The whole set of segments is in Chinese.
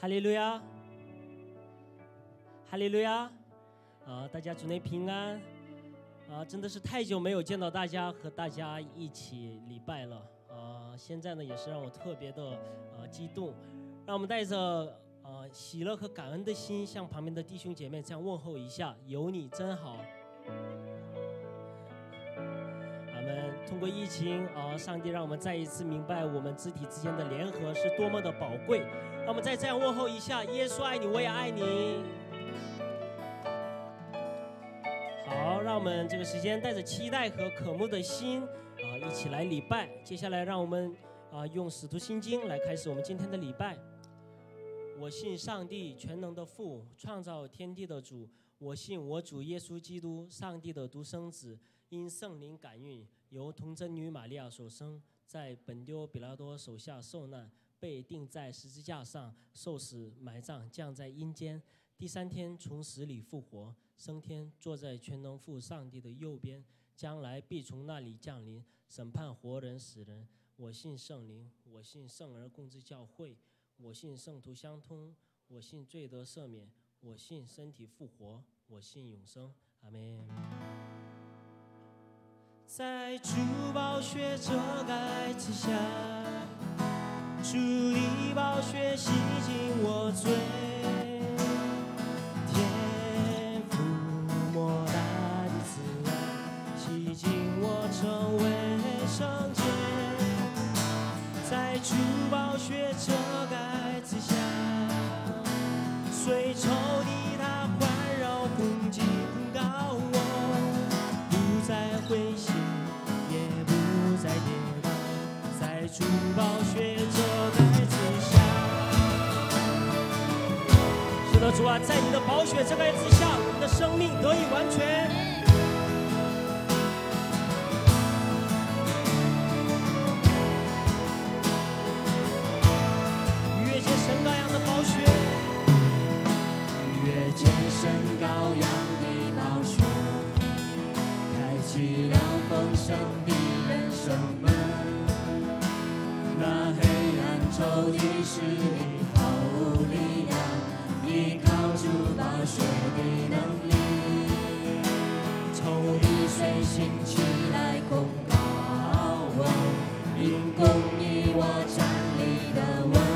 哈利路亚，哈利路亚！大家主内平安真的是太久没有见到大家，和大家一起礼拜了现在呢也是让我特别的激动，让我们带着喜乐和感恩的心，向旁边的弟兄姐妹这样问候一下：有你真好。通过疫情上帝让我们再一次明白我们肢体之间的联合是多么的宝贵。让我们再这样问候一下：耶稣爱你，我也爱你。好，让我们这个时间带着期待和渴慕的心一起来礼拜。接下来让我们用使徒信经来开始我们今天的礼拜。我信上帝全能的父，创造天地的主。我信我主耶稣基督，上帝的独生子，因圣灵感孕，由童贞女玛利亚所生，在本丢彼拉多手下受难，被钉在十字架上，受死埋葬，降在阴间，第三天从死里复活，升天，坐在全能父上帝的右边，将来必从那里降临，审判活人死人。我信圣灵，我信圣而共之教会，我信圣徒相通，我信罪得赦免，我信身体复活，我信永生。阿们。在主宝血遮盖之下，主的宝血洗净我罪，天父莫大的慈爱洗净我成为圣洁。在主宝血遮盖之下，虽仇敌他环绕攻击控告我，不再灰心也不再跌倒，在主宝血遮盖之下。是的，主啊，在你的宝血遮盖之下，我们的生命得以完全。越见神羔羊的宝血， 越见神羔羊的宝血，开启了丰盛的人生门。那黑暗仇敌势力毫无力量，依靠主宝血的能力。仇敌虽兴起来攻告我，因攻你我站立的稳。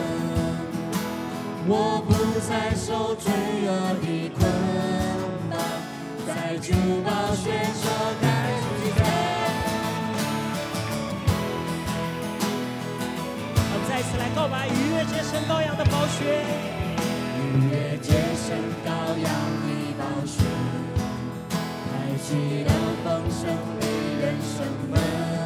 我不再受罪恶的捆绑，在主宝血遮盖之下。 再次来告白，逾越节神羔羊的宝血， 逾越节神羔羊的宝血，开启了丰盛的人生门。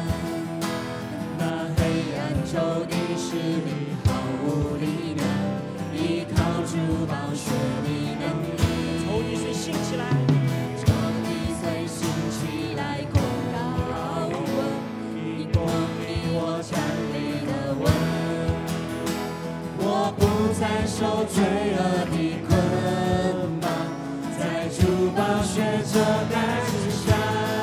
那黑暗仇敌势力毫无力量，依靠主宝血的能力。 仇敌虽兴起来， 仇敌虽兴起来攻告我，因攻你我站立的稳。我不再受罪恶的捆绑，在主宝血遮盖之下，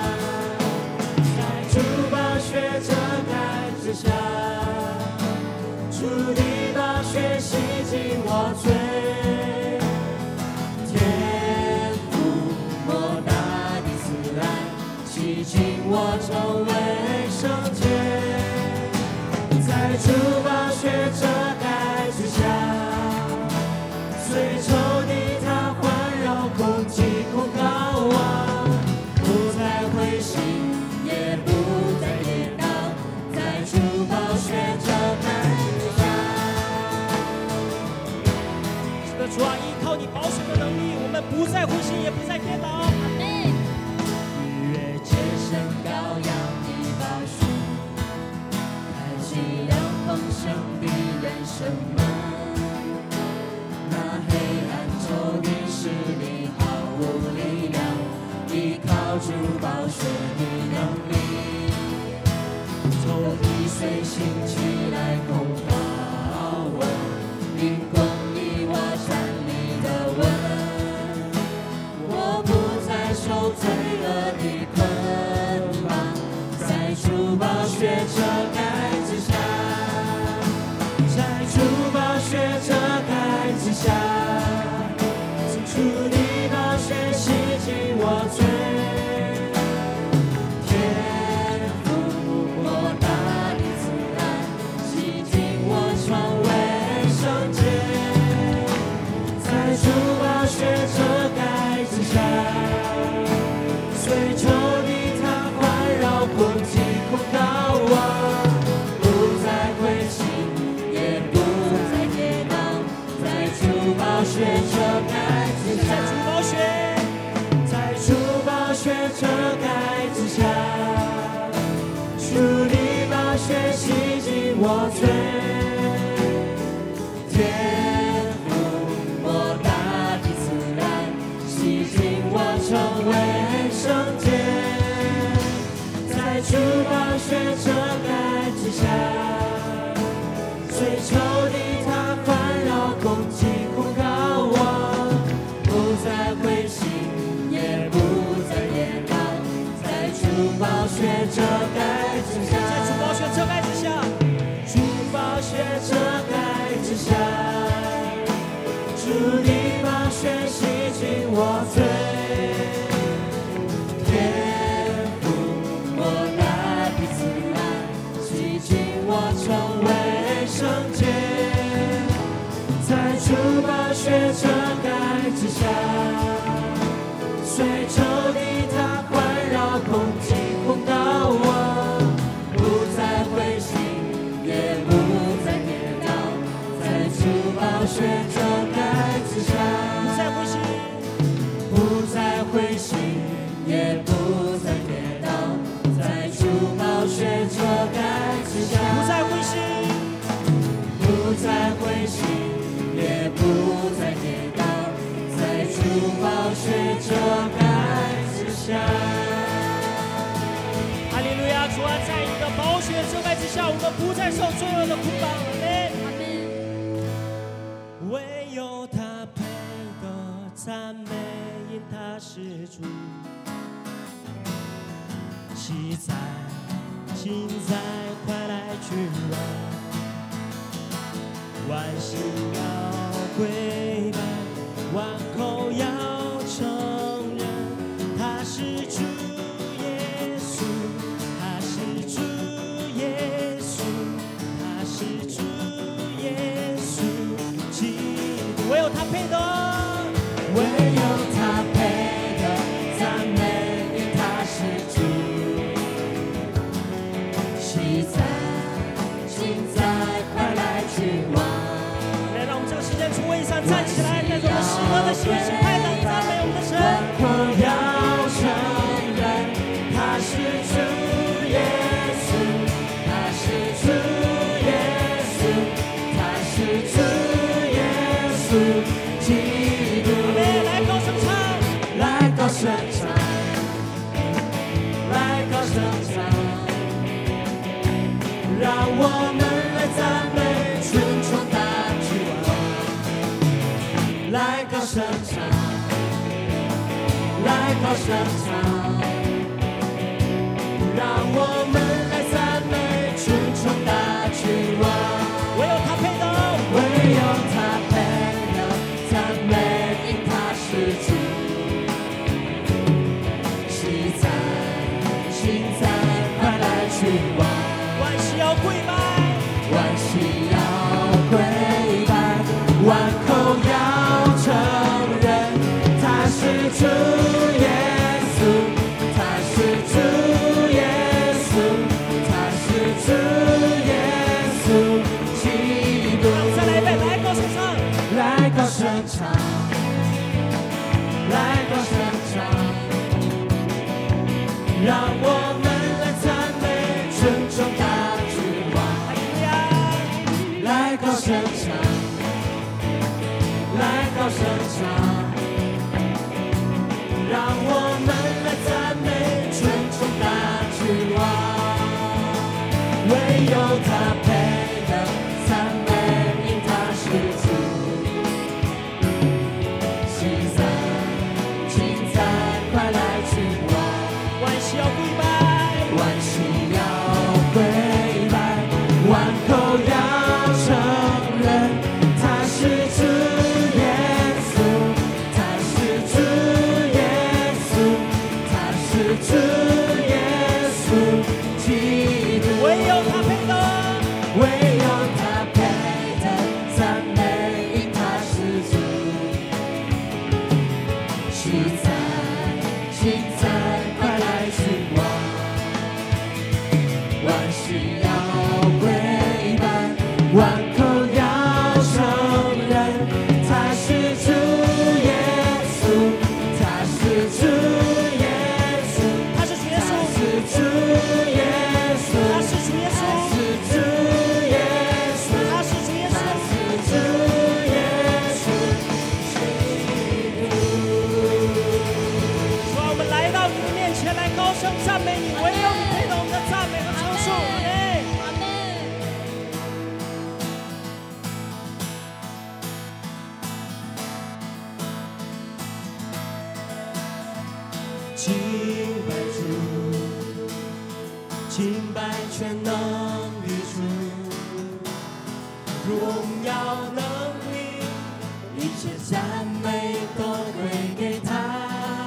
在主宝血遮盖之下，主的宝血洗净我罪，天父莫大的慈爱洗净我成为圣洁，在主宝血遮盖之下，虽仇敌他环绕攻击控告我，不再灰心也不再跌倒，在主宝血遮盖之下。 是的，主啊，依靠你宝血的能力，我们不再灰心，也不再跌倒。 逾越节神羔羊的宝血，开启了丰盛的人生门。那黑暗仇敌势力毫无力量，依靠主宝血的能力。仇敌虽兴起来攻告我，因攻你我站立的稳。我不再受罪恶的捆绑，在主宝血遮盖之下，在主宝血遮盖之下。 遮盖之下，主你宝血洗净我罪，天父莫大的慈爱洗净我，成为圣洁，在主宝血遮盖之下，最仇敌他环绕攻击控告我，不再灰心也不再跌倒，在主宝血遮盖之下， 在主宝血遮盖之下， 主宝血遮盖之下，主你宝血洗净我罪，天父莫大的慈爱洗净我，成为圣洁，在主宝血遮盖之下，虽仇敌他环绕攻击控告我，不再灰心也不再跌倒，在主宝血遮盖之下， 不再灰心， 不再灰心也不再跌倒，在主宝血遮盖之下， 不再灰心， 不再灰心也不再跌倒，在主宝血遮盖之下。 哈利路亚！主啊，在你的宝血遮盖之下，我们不再受罪恶的捆绑。阿门。唯有他配得赞美，因他是主。喜在，今在，快来君王，万心要跪拜，万口要承认，他是主耶稣，他是主耶稣，他是主耶稣，基督，唯有他配得， 唯有他配得赞美，因他是主。喜在，今在，快来君王。 来，让我们这个时间从位上站起来，带着我们喜乐的心情，快乐赞美我们的神。 万口要承认，他是主耶稣，他是主耶稣，他是主耶稣，基督。 来高声唱， 来高声唱，来高声唱，让我们来赞美顺从大君王。来高声唱，来高声唱，让我们来赞美顺从大君王。 唯有他配得， 唯有他配得赞美，因他是主。喜在，今在，快来君王。 万事要跪拜， 万心要跪拜，万口要承认，他是主耶稣，他是主耶稣，他是主耶稣，基督。 再来一遍，来高声唱， 来高声唱，来高声唱，让我们来赞美尊重大君王。 哈利路亚！ 来高声唱，来高声唱，让我们来赞美尊重大君王。唯有他配得赞美，因他是主。喜在，今在，快来君王。 万事要跪拜， 万心要跪拜，万口要承认，他是主耶稣， 敬拜主，敬拜全能的主，荣耀能力，一切赞美都归给他。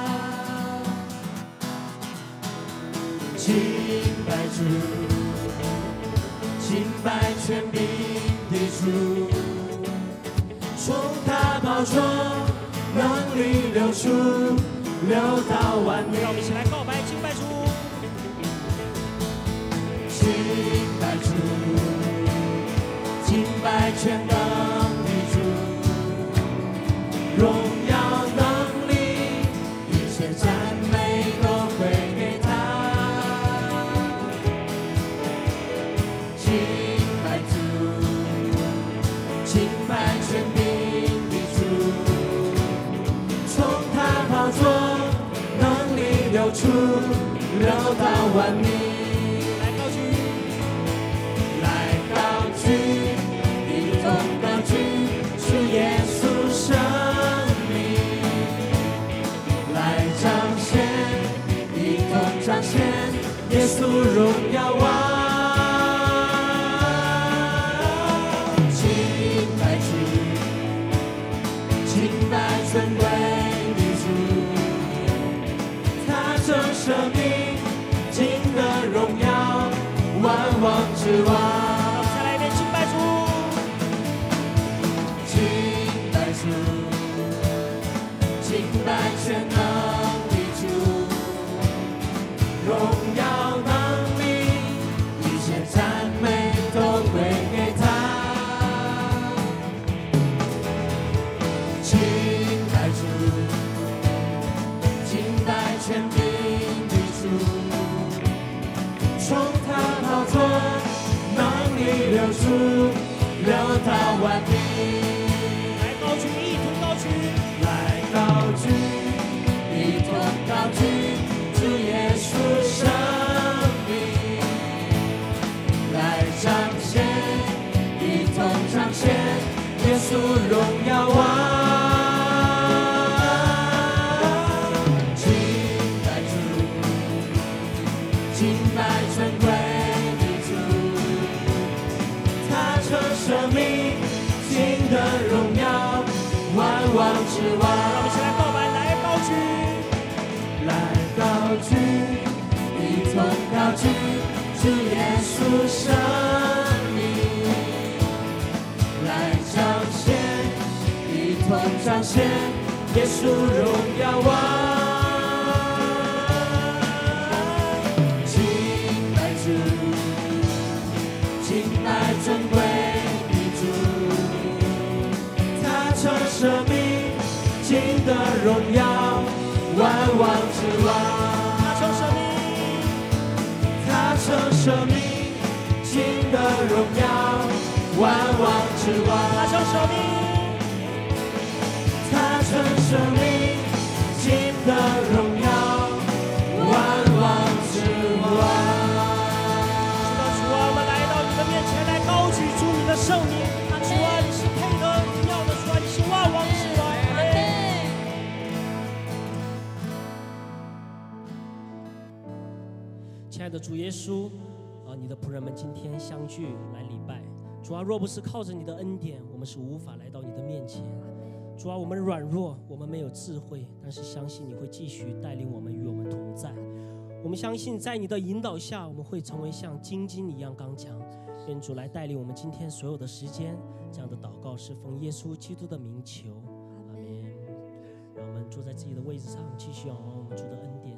敬拜主，敬拜权柄的主，从他宝座能力流出，流到万民。 让我们一起来告白敬拜主， 敬拜主，敬拜全能的主，荣耀能力，一切赞美都归给他。敬拜主，敬拜权柄的主，从他宝座能力流出，流到万民。耶稣生命来彰显，一同彰显耶稣荣耀王。敬拜主，敬拜尊贵的主，他这生命尽得荣耀，万王之王。敬拜全能的主，荣耀能力，一切赞美都归给他。敬拜主，敬拜权柄的主，从他宝座能力流出，流到万民。一同高举主耶稣生命来彰显，一同彰显耶稣荣耀王。敬拜主，敬拜尊贵的主，他这生命尽得荣耀，万王之王。高举，一同高举主耶稣生命来彰显，一同彰显耶稣荣耀王。敬拜主，敬拜尊贵的主，他这生命尽得荣耀，万王之王。他这生命尽得荣耀，万王之王。他这生命尽得荣耀，万王之王。 是的，主啊，我们来到你的面前来高举主你的圣名。主啊，你是配得荣耀的，主啊，你是万王之王。亲爱的主耶稣啊，你的仆人们今天相聚来礼拜。主啊，若不是靠着你的恩典，我们是无法来到你的面前。主啊，我们软弱，我们没有智慧，但是相信你会继续带领我们，与我们同在。我们相信在你的引导下，我们会成为像金晶一样刚强。愿主来带领我们今天所有的时间。这样的祷告是奉耶稣基督的名求，阿们。让我们坐在自己的位置上，继续仰望我们主的恩典。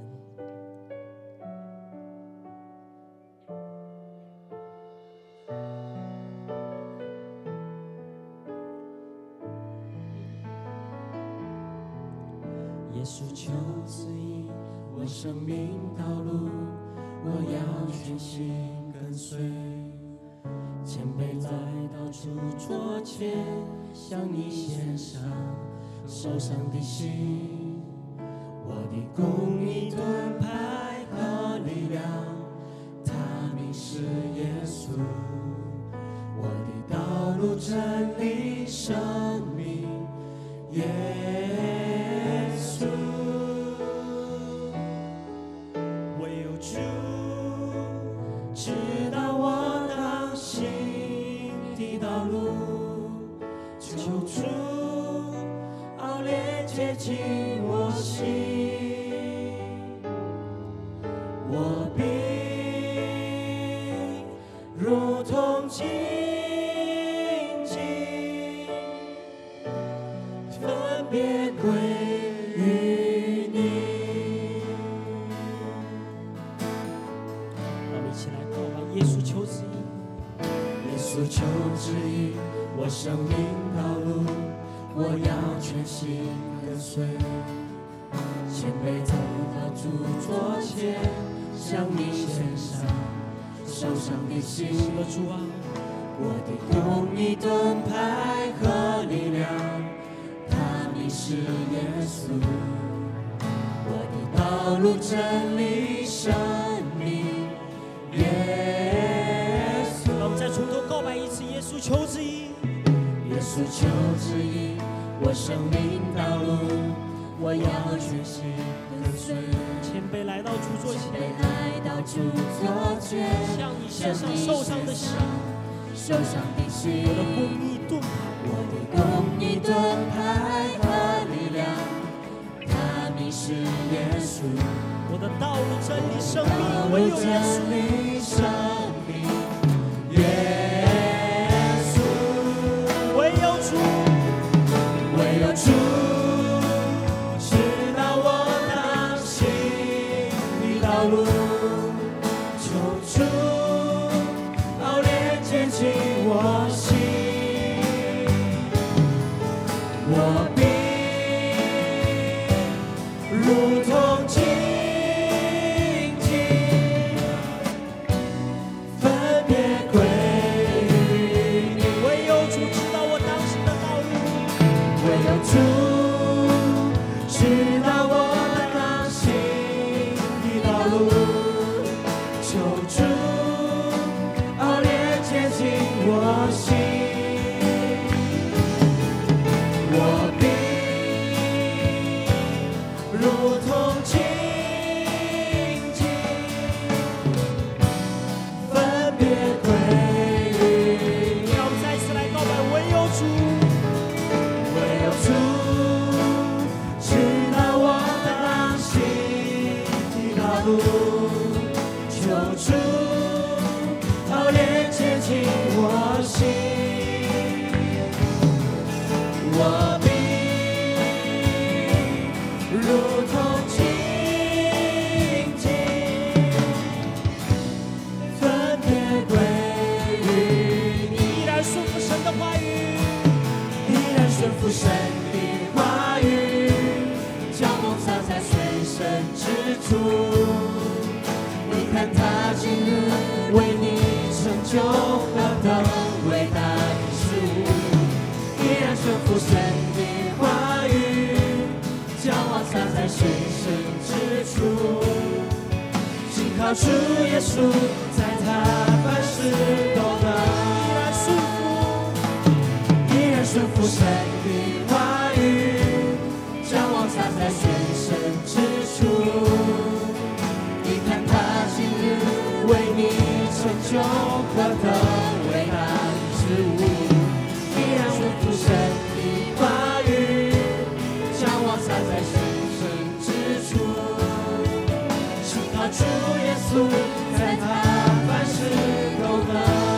耶稣求指引我生命道路，我要全心跟随。谦卑来到主桌前，向你献上受伤的心。我的公义盾牌和力量，他名是耶稣。我的道路真理生命，耶稣。 路，求主熬炼洁净我心，我必如同荆棘，分别归于你。 让我们一起来告白耶稣求旨意。 耶稣求旨意，我生命道路，我要全心跟随。谦卑走到主桌前，向你献上受伤的心。 是的，主啊， 我的公义盾牌和力量，他名是耶稣。我的道路真理生命，耶稣。 让我们再从头告白一次耶稣求旨意。 耶稣求旨意，我生命道路，我要全心跟随。 谦卑来到主座前， 来到主座前， 向你献上受伤的心， 受伤的心。 我的公义盾牌， 我的公义盾牌和力量，他名是耶稣。 我的道路真理生命，唯有耶稣。唯有主， 唯有主知道我当行的道路，求主熬炼洁净我心，我必如同荆棘，分别归于你。 唯有主知道我当行的道路， 唯有主知道我当行的道路，求主熬炼洁净我心，我必如同荆棘，分别归于你。 让我们再次来告白唯有主。 唯有主知道我当行的道路，求主熬炼洁净我心，我必如同荆棘，分别归于你。 依然顺服神的话语， 依然顺服神的话语，将梦藏在随身之处。你看他今日为你成就何等伟大的事物，依然顺服神的话语，将梦藏在随身之处。信靠主耶稣，在他凡事都能。依然顺服神的话语，将我藏在随身之处。你看他今日为你成就何等伟大的事物，依然顺服神的话语，将我藏在随身之处。信靠主耶稣，在他凡事都能。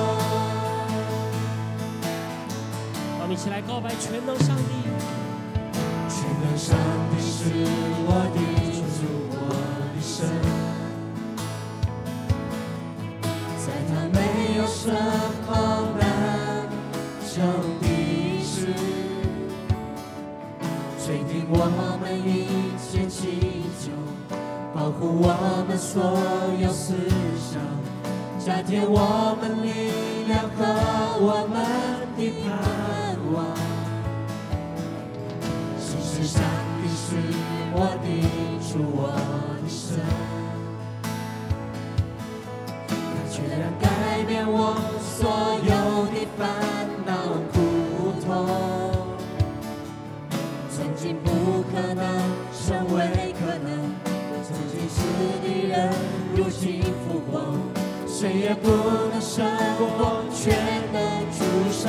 让我们一起来告白全能上帝。 全能上帝是我的主，我的神，在他没有什么难成的事，垂听我们一切祈求，保护我们所有思想，加添我们力量和我们的盼望。是上帝是我的主，我的神，他全然改变我所有的烦恼苦痛，曾经不可能成为可能，曾经死的人如今复活，谁也不能胜过全能主上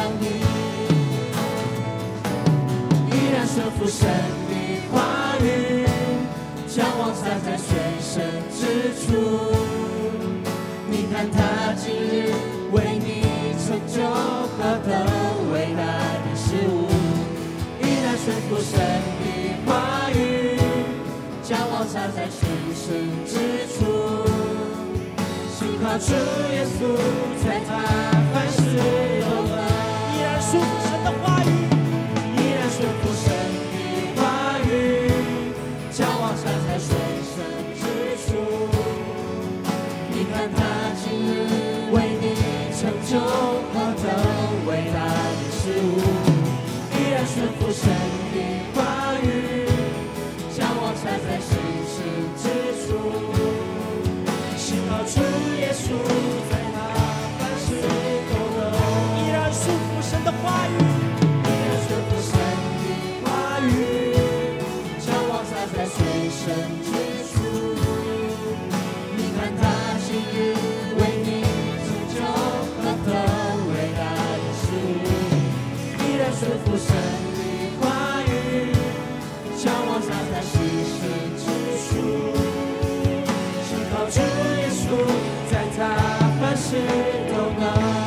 神的话语，将光洒在水深之处。你看他今日为你成就何等伟大的事物，依然顺服神的话语，将光洒在水深之处。信靠主耶稣，在他凡事都能。 依然顺服神的话语， 依然顺服神的话语，将光洒在水深之处。你看他今日为你成就何等伟大的事物，依然顺服神的话语，将光洒在水深之处。信靠主耶稣，在他凡事都能。 依然顺服神的话语， 依然顺服神的话语，将光洒在水深之处。你看他今日为你成就何等伟大的事物，依然顺服神的话语，将光洒在水深之处。信靠主耶稣，在他凡事都能。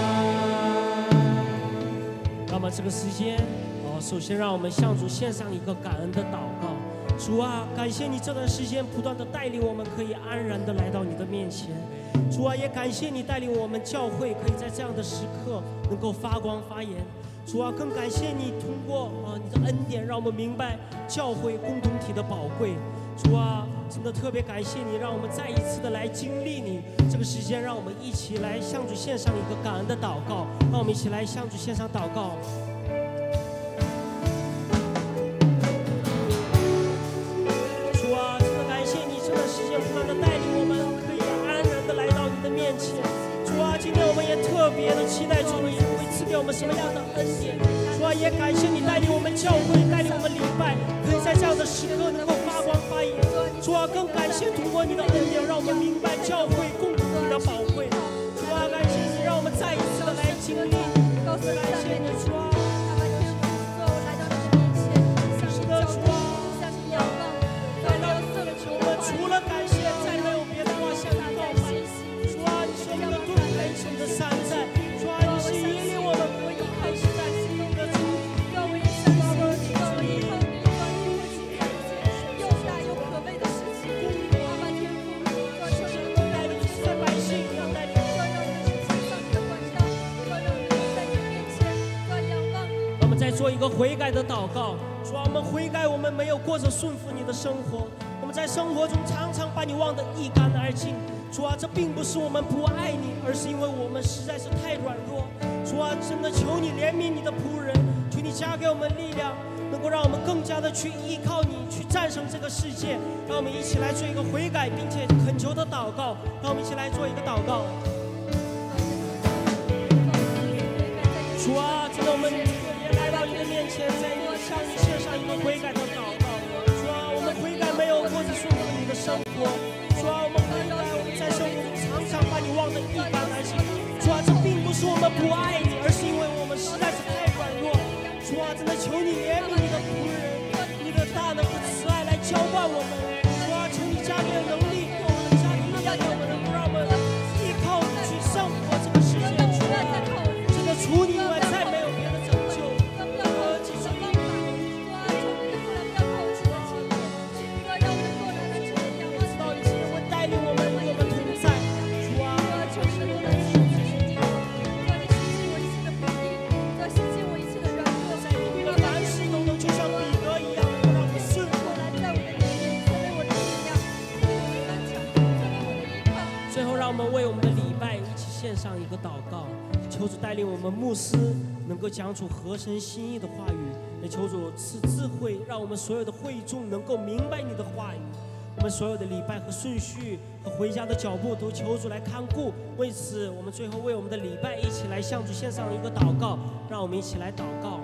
那么这个时间，首先让我们向主献上一个感恩的祷告。主啊，感谢你这段时间不断的带领我们，可以安然的来到你的面前。主啊，也感谢你带领我们教会可以在这样的时刻能够发光发炎。主啊，更感谢你通过你的恩典，让我们明白教会共同体的宝贵。主啊，真的特别感谢你，让我们再一次的来经历你。这个时间，让我们一起来向主献上一个感恩的祷告。让我们一起来向主献上祷告。主啊，真的感谢你这段时间不断的带领我们，可以安然的来到你的面前。主啊，今天我们也特别的期待主你会赐给我们什么样的恩典。主啊，也感谢你带领我们教会，带领我们礼拜，可以在这样的时刻能够发光发炎。主啊，更感谢通过你的恩典，让我们明白教会共同体的宝贵。主啊，感谢你让我们再一次的来经历。感谢你，主啊。是的，主啊。我们除了感谢，再没有别的话向你告白。主啊，你是我们的盾牌，是我们的山寨。主啊，你是引领我们可以靠是在心中的主。让我也相信，让我以后你关于会去看见又大又可畏的事情。阿爸天父，做成了带领这些百姓，要带领要让我们去献上你的管道，要让我们在你面前要仰望你。我们再做一个悔改的祷告。主啊，我们悔改，我们没有过着顺服你的生活。我们在生活中常常把你忘得一干二净。主啊，这并不是我们不爱你，而是因为我们实在是太软弱。主啊，真的求你怜悯你的仆人，求你加给我们力量，能够让我们更加的去依靠你，去战胜这个世界。让我们一起来做一个悔改并且恳求的祷告。让我们一起来做一个祷告。主啊，真的我们也来到你的面前，在你向你献上一个悔改的祷告。主啊，我们悔改没有过着顺服你的生活。主啊，我们悔改，我们在生活中常常把你忘得一干二净。主啊，这并不是我们不爱你，而是因为我们实在是太软弱。主啊，真的求你怜悯你的仆人，你的大能和慈爱来浇灌我们。主啊，求你加给能力给我们，加给力量给我们，能够让我们依靠你去胜过这个世界。主啊，真的除你以外再没有别的拯救。记住你。带领我们，与我们同在，主啊，在你的凡事都能，就像彼得一样，能够让我们顺服。最后，让我们为我们的礼拜一起献上一个祷告，求主带领我们牧师能够讲出合神心意的话语，也求主赐智慧，让我们所有的会众能够明白你的话语。我们所有的礼拜和顺序和回家的脚步都求主来看顾。为此，我们最后为我们的礼拜一起来向主献上一个祷告，让我们一起来祷告。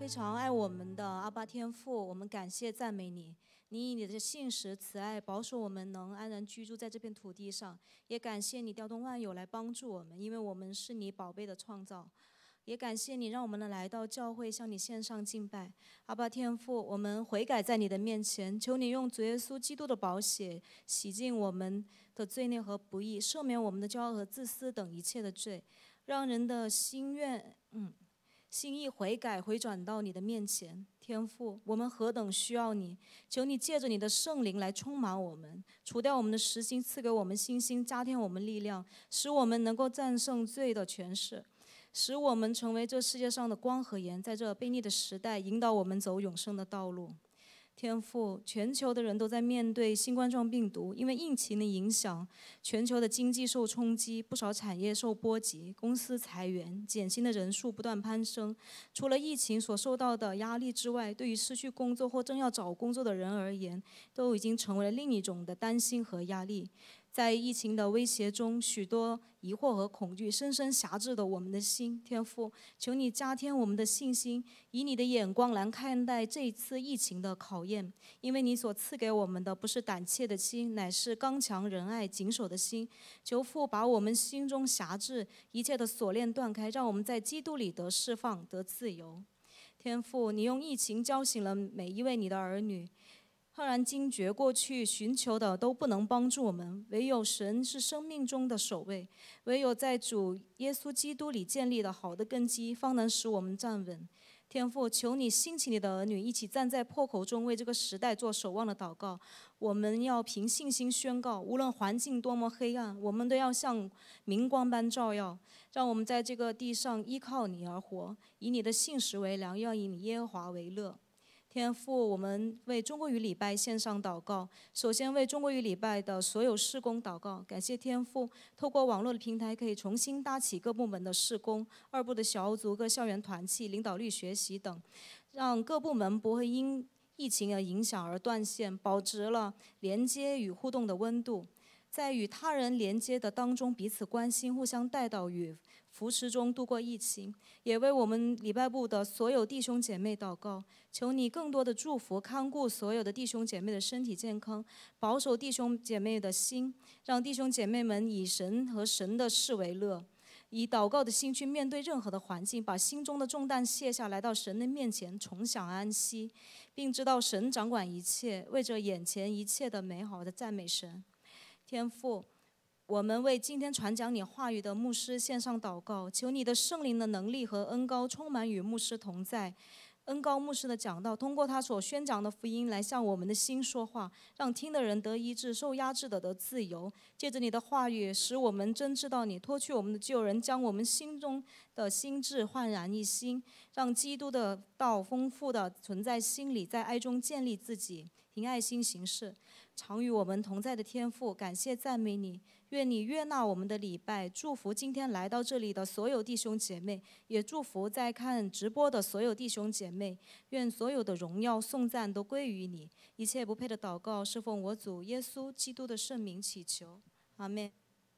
非常爱我们的阿爸天父，我们感谢赞美你。你以你的信实、慈爱保守我们能安然居住在这片土地上，也感谢你调动万有来帮助我们，因为我们是你宝贝的创造。也感谢你让我们能来到教会向你献上敬拜。阿爸天父，我们悔改在你的面前，求你用主耶稣基督的宝血洗净我们的罪孽和不义，赦免我们的骄傲和自私等一切的罪，让人的心意悔改回转到你的面前。天父，我们何等需要你，求你借着你的圣灵来充满我们，除掉我们的实心，赐给我们信心，加添我们力量，使我们能够战胜罪的权势，使我们成为这世界上的光和盐，在这悖逆的时代引导我们走永生的道路。天父，全球的人都在面对新冠状病毒，因为疫情的影响，全球的经济受冲击，不少产业受波及，公司裁员，减薪的人数不断攀升。除了疫情所受到的压力之外，对于失去工作或正要找工作的人而言，都已经成为了另一种的担心和压力。在疫情的威胁中，许多疑惑和恐惧深深辖制了我们的心。天父，求你加添我们的信心，以你的眼光来看待这一次疫情的考验，因为你所赐给我们的不是胆怯的心，乃是刚强仁爱谨守的心。求父把我们心中辖制一切的锁链断开，让我们在基督里得释放得自由。天父，你用疫情叫醒了每一位你的儿女，赫然惊觉过去寻求的都不能帮助我们，唯有神是生命中的首位，唯有在主耶稣基督里建立了好的根基，方能使我们站稳。天父，求你兴起你的儿女，一起站在破口中，为这个时代做守望的祷告。我们要凭信心宣告，无论环境多么黑暗，我们都要像明光般照耀。让我们在这个地上依靠你而活，以你的信实为粮，要以你耶和华为乐。天父，我们为中国语礼拜献上祷告。首先为中国语礼拜的所有事工祷告，感谢天父透过网络的平台可以重新搭起各部门的事工、二部的小组、各校园团契、领导力学习等，让各部门不会因疫情的影响而断线，保持了连接与互动的温度。在与他人连接的当中彼此关心，互相带导与扶持中度过疫情，也为我们礼拜部的所有弟兄姐妹祷告，求你更多的祝福看顾所有的弟兄姐妹的身体健康，保守弟兄姐妹的心，让弟兄姐妹们以神和神的事为乐，以祷告的心去面对任何的环境，把心中的重担卸下来到神的面前，重享安息，并知道神掌管一切，为着眼前一切的美好的赞美神。天父，我们为今天传讲你话语的牧师献上祷告，求你的圣灵的能力和恩膏充满与牧师同在。恩膏牧师的讲道，通过他所宣讲的福音来向我们的心说话，让听的人得医治，受压制的得自由。借着你的话语，使我们真知道你，脱去我们的旧人，将我们心中的心志焕然一新，让基督的道丰富的存在心里，在爱中建立自己，凭爱心行事。常与我们同在的天父，感谢赞美你，愿你悦纳我们的礼拜，祝福今天来到这里的所有弟兄姐妹，也祝福在看直播的所有弟兄姐妹，愿所有的荣耀颂赞都归于你。一切不配的祷告是奉我主耶稣基督的圣名祈求，阿们。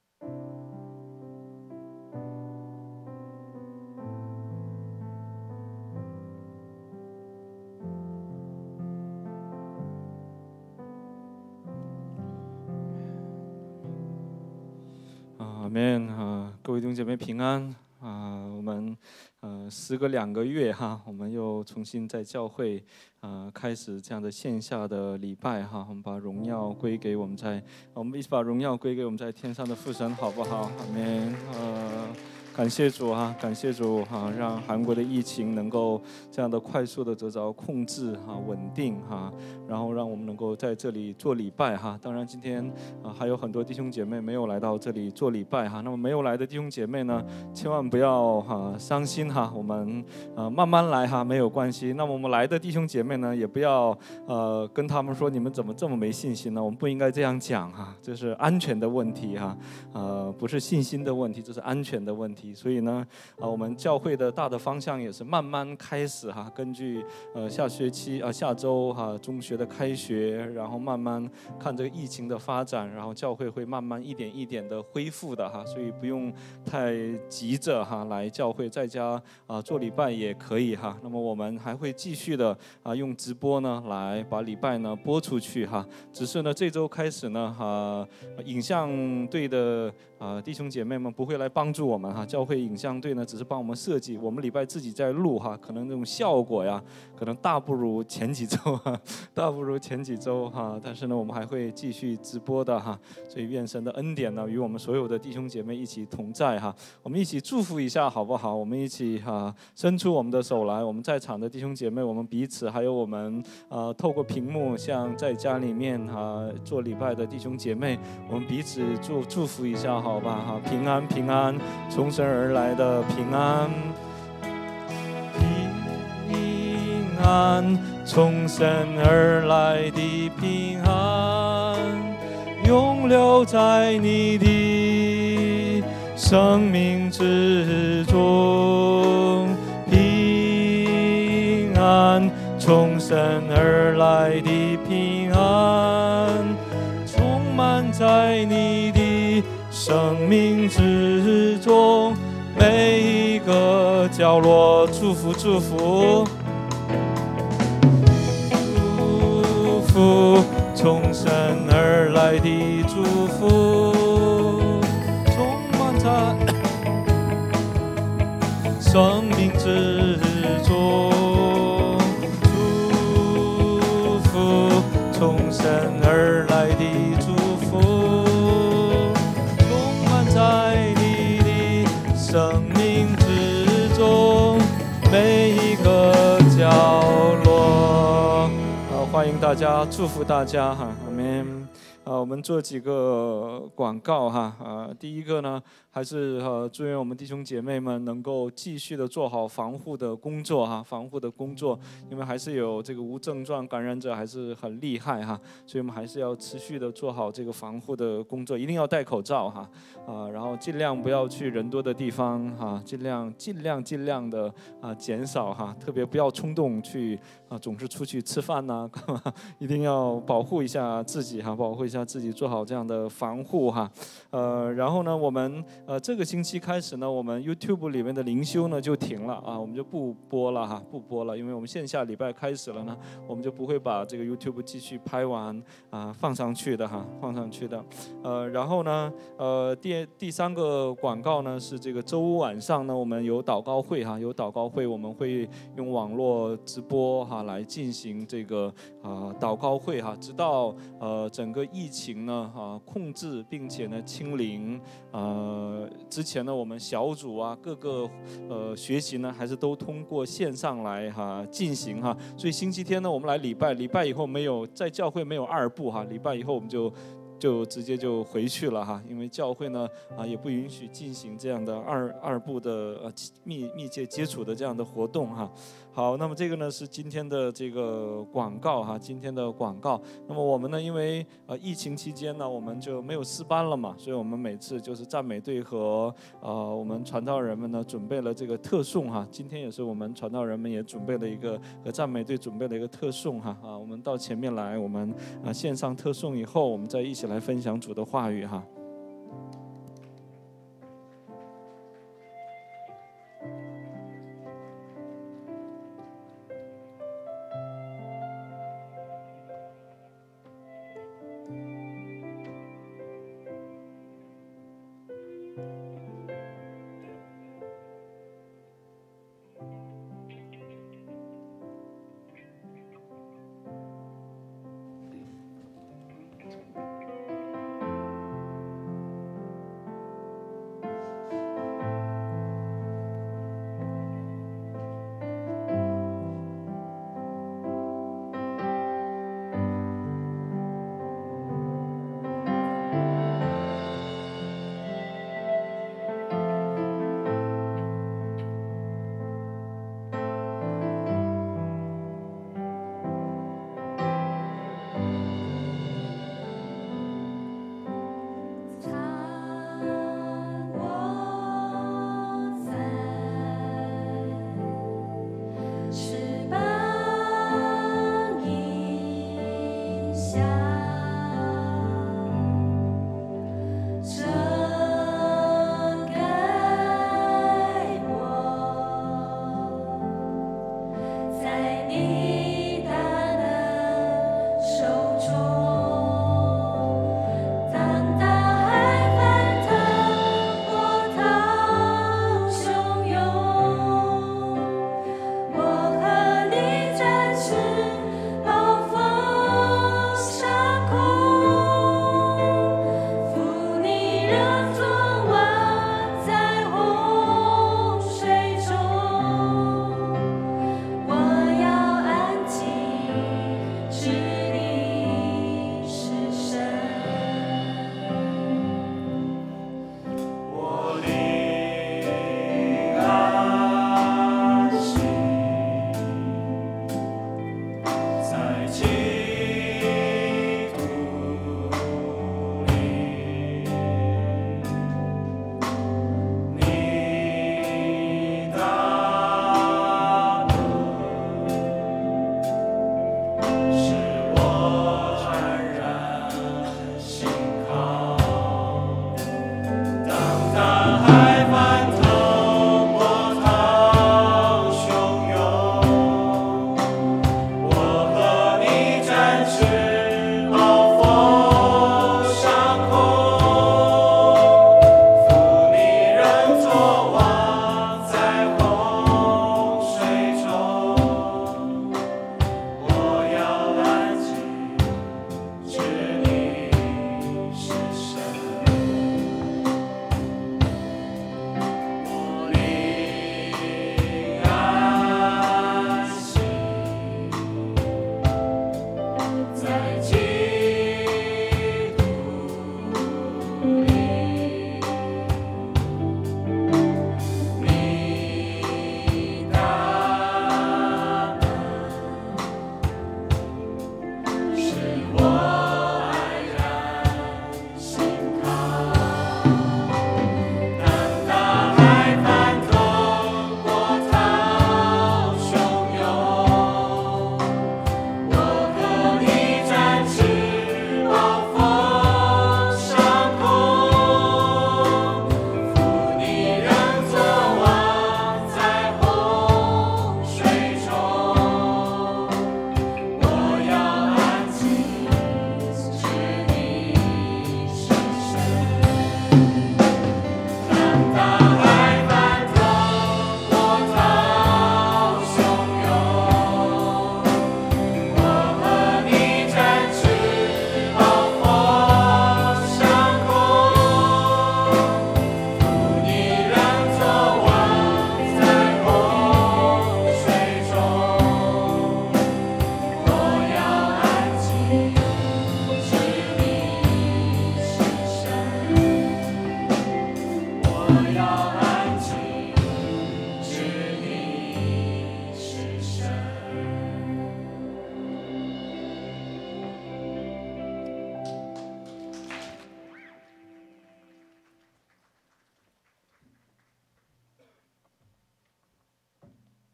阿们啊！各位弟兄姐妹平安啊！我们时隔2个月哈，我们又重新在教会开始这样的线下的礼拜哈。我们把荣耀归给我们一起把荣耀归给我们在天上的父神，好不好？阿们。感谢主啊，感谢主啊，让韩国的疫情能够这样的快速的得着控制哈，稳定哈，然后让我们能够在这里做礼拜哈。当然今天还有很多弟兄姐妹没有来到这里做礼拜哈。那么没有来的弟兄姐妹呢，千万不要伤心哈，我们慢慢来哈，没有关系。那么我们来的弟兄姐妹呢，也不要跟他们说你们怎么这么没信心呢？我们不应该这样讲哈，这是安全的问题哈，不是信心的问题，这是安全的问题。 题。所以呢，我们教会的大的方向也是慢慢开始哈，根据下学期下周哈中学的开学，然后慢慢看这个疫情的发展，然后教会会慢慢一点一点的恢复的哈，所以不用太急着哈来教会，在家做礼拜也可以哈。那么我们还会继续的用直播呢来把礼拜呢播出去哈。只是呢这周开始呢影像队的弟兄姐妹们不会来帮助我们哈，教会影像队呢只是帮我们设计，我们礼拜自己在录哈，可能那种效果呀，可能大不如前几周哈，但是呢我们还会继续直播的哈，所以愿神的恩典呢与我们所有的弟兄姐妹一起同在哈，我们一起祝福一下好不好？我们一起伸出我们的手来，我们在场的弟兄姐妹，我们彼此还有我们透过屏幕像在家里面做礼拜的弟兄姐妹，我们彼此祝福一下好吧哈，平安平安，从神而来的平安，平安，从神而来的平安，永留在你的生命之中，平安，从神而来的平安，充满在你的生命之中，每一个角落，祝福祝福祝福，从神而来的祝福，充满在生命之中，祝福，从神而来的祝福，充满在你的生命之中，每一个角落。欢迎大家，祝福大家哈，阿们。我们做几个广告哈，第一个呢，还是祝愿我们弟兄姐妹们能够继续的做好防护的工作哈，防护的工作，因为还是有这个无症状感染者还是很厉害哈，所以我们还是要持续的做好这个防护的工作，一定要戴口罩哈，然后尽量不要去人多的地方哈，尽量的减少哈，特别不要冲动去总是出去吃饭呐，干嘛？一定要保护一下自己哈，保护一下自己，做好这样的防护哈。然后呢，我们这个星期开始呢，我们 YouTube 里面的灵修呢就停了我们就不播了，因为我们线下礼拜开始了呢，我们就不会把这个 YouTube 继续拍完放上去的。然后呢，第三个广告呢是这个周五晚上呢，我们有祷告会我们会用网络直播来进行这个祷告会直到整个疫情呢控制并且呢清零。之前呢我们小组各个学习呢还是都通过线上来进行所以星期天呢我们来礼拜以后没有在教会没有二部礼拜以后我们就直接就回去了因为教会呢也不允许进行这样的二部的密切接触的这样的活动好，那么这个呢是今天的这个广告那么我们呢因为疫情期间呢我们就没有诗班了嘛，所以我们每次就是赞美队和我们传道人们呢准备了这个特颂今天也是我们传道人们也准备了一个和赞美队准备了一个特颂我们到前面来，我们线上特颂以后，我们再一起来分享主的话语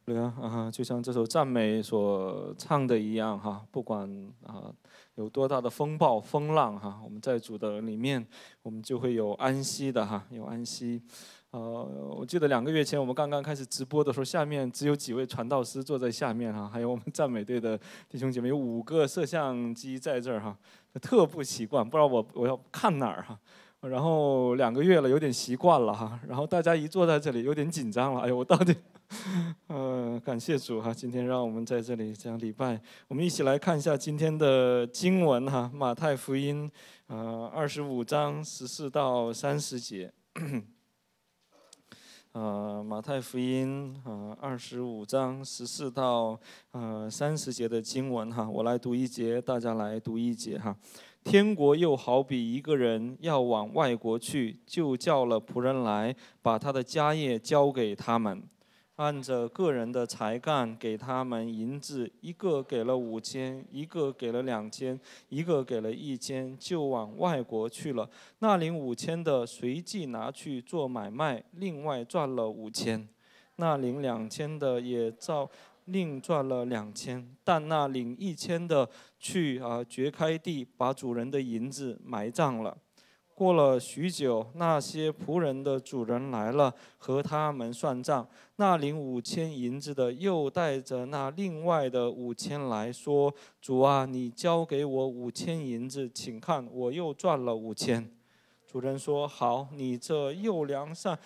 就像这首赞美所唱的一样哈，不管有多大的风暴风浪哈，我们在主的里面，我们就会有安息的哈，有安息。我记得2个月前我们刚刚开始直播的时候，下面只有几位传道师坐在下面哈，还有我们赞美队的弟兄姐妹，有5个摄像机在这儿哈，特不习惯，不知道我要看哪儿哈。然后2个月了，有点习惯了哈。然后大家一坐在这里，有点紧张了。哎呦，我到底，感谢主哈，今天让我们在这里这样礼拜。我们一起来看一下今天的经文哈，马太福音25章14到30节。马太福音25章14到30节的经文哈，我来读1节，大家来读1节哈。天国又好比一个人要往外国去，就叫了仆人来，把他的家业交给他们，按着个人的才干给他们银子，一个给了5000，一个给了2000，一个给了1000，就往外国去了。那领5000的随即拿去做买卖，另外赚了5000；那领2000的也另赚了2000，但那领1000的去掘开地，把主人的银子埋葬了。过了许久，那些仆人的主人来了，和他们算账。那领5000银子的又带着那另外的5000来说：“主啊，你交给我5000银子，请看，我又赚了5000。”主人说：“好，你这又良善。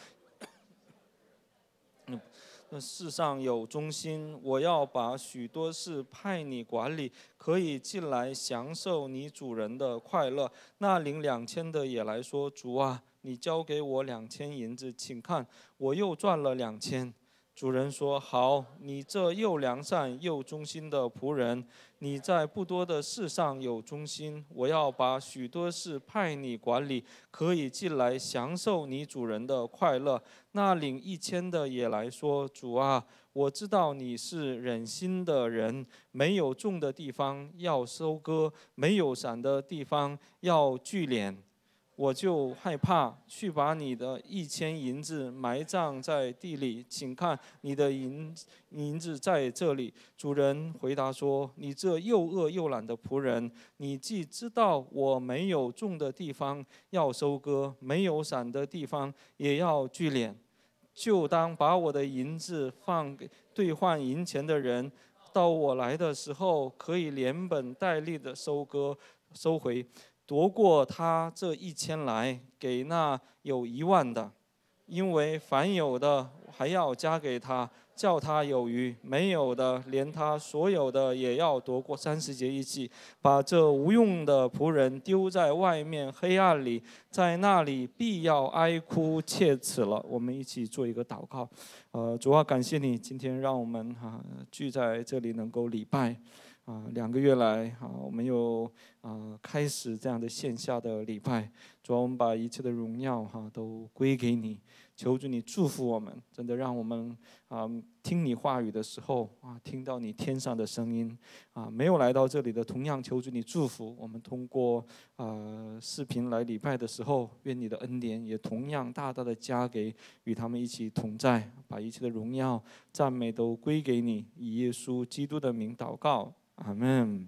世上有忠心，我要把许多事派你管理，可以进来享受你主人的快乐。”那领2000的也来说：“主啊，你交给我2000银子，请看，我又赚了2000。”主人说：“好，你这又良善又忠心的仆人，你在不多的事上有忠心，我要把许多事派你管理，可以进来享受你主人的快乐。”那领1000的也来说：“主啊，我知道你是忍心的人，没有种的地方要收割，没有散的地方要聚敛。我就害怕，去把你的1000银子埋葬在地里，请看，你的银子在这里。”主人回答说：“你这又恶又懒的仆人，你既知道我没有种的地方要收割，没有散的地方也要聚敛，就当把我的银子放给兑换银钱的人，到我来的时候，可以连本带利的收回。夺过他这1000来，给那有10000的，因为凡有的还要加给他，叫他有余；没有的，连他所有的也要夺过。30节一起，把这无用的仆人丢在外面黑暗里，在那里必要哀哭切齿了。我们一起做一个祷告。主啊，感谢你今天让我们聚在这里能够礼拜。2个月来我们又开始这样的线下的礼拜。主啊，我们把一切的荣耀都归给你，求主你祝福我们，真的让我们听你话语的时候听到你天上的声音没有来到这里的，同样求主你祝福我们，通过视频来礼拜的时候，愿你的恩典也同样大大的加给与他们一起同在，把一切的荣耀赞美都归给你，以耶稣基督的名祷告，阿们。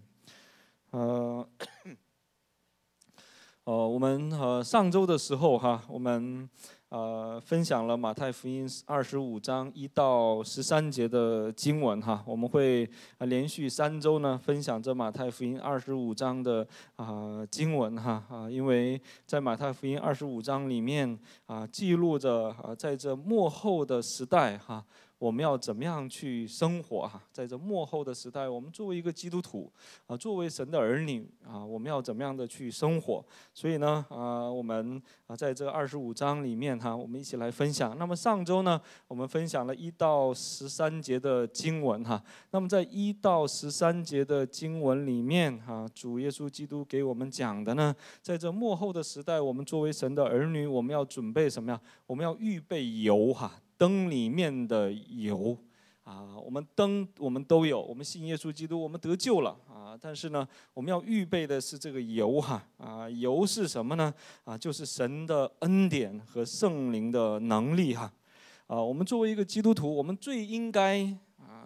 我们上周的时候我们分享了马太福音25章1到13节的经文我们会连续3周呢分享这马太福音25章的经文因为在马太福音25章里面记录着在这末后的时代我们要怎么样去生活在这末后的时代，我们作为一个基督徒作为神的儿女我们要怎么样的去生活？所以呢我们在这25章里面我们一起来分享。那么上周呢，我们分享了1到13节的经文那么在1到13节的经文里面主耶稣基督给我们讲的呢，在这末后的时代，我们作为神的儿女，我们要准备什么呀？我们要预备油灯里面的油我们灯我们都有，我们信耶稣基督，我们得救了但是呢，我们要预备的是这个油油是什么呢？就是神的恩典和圣灵的能力我们作为一个基督徒，我们最应该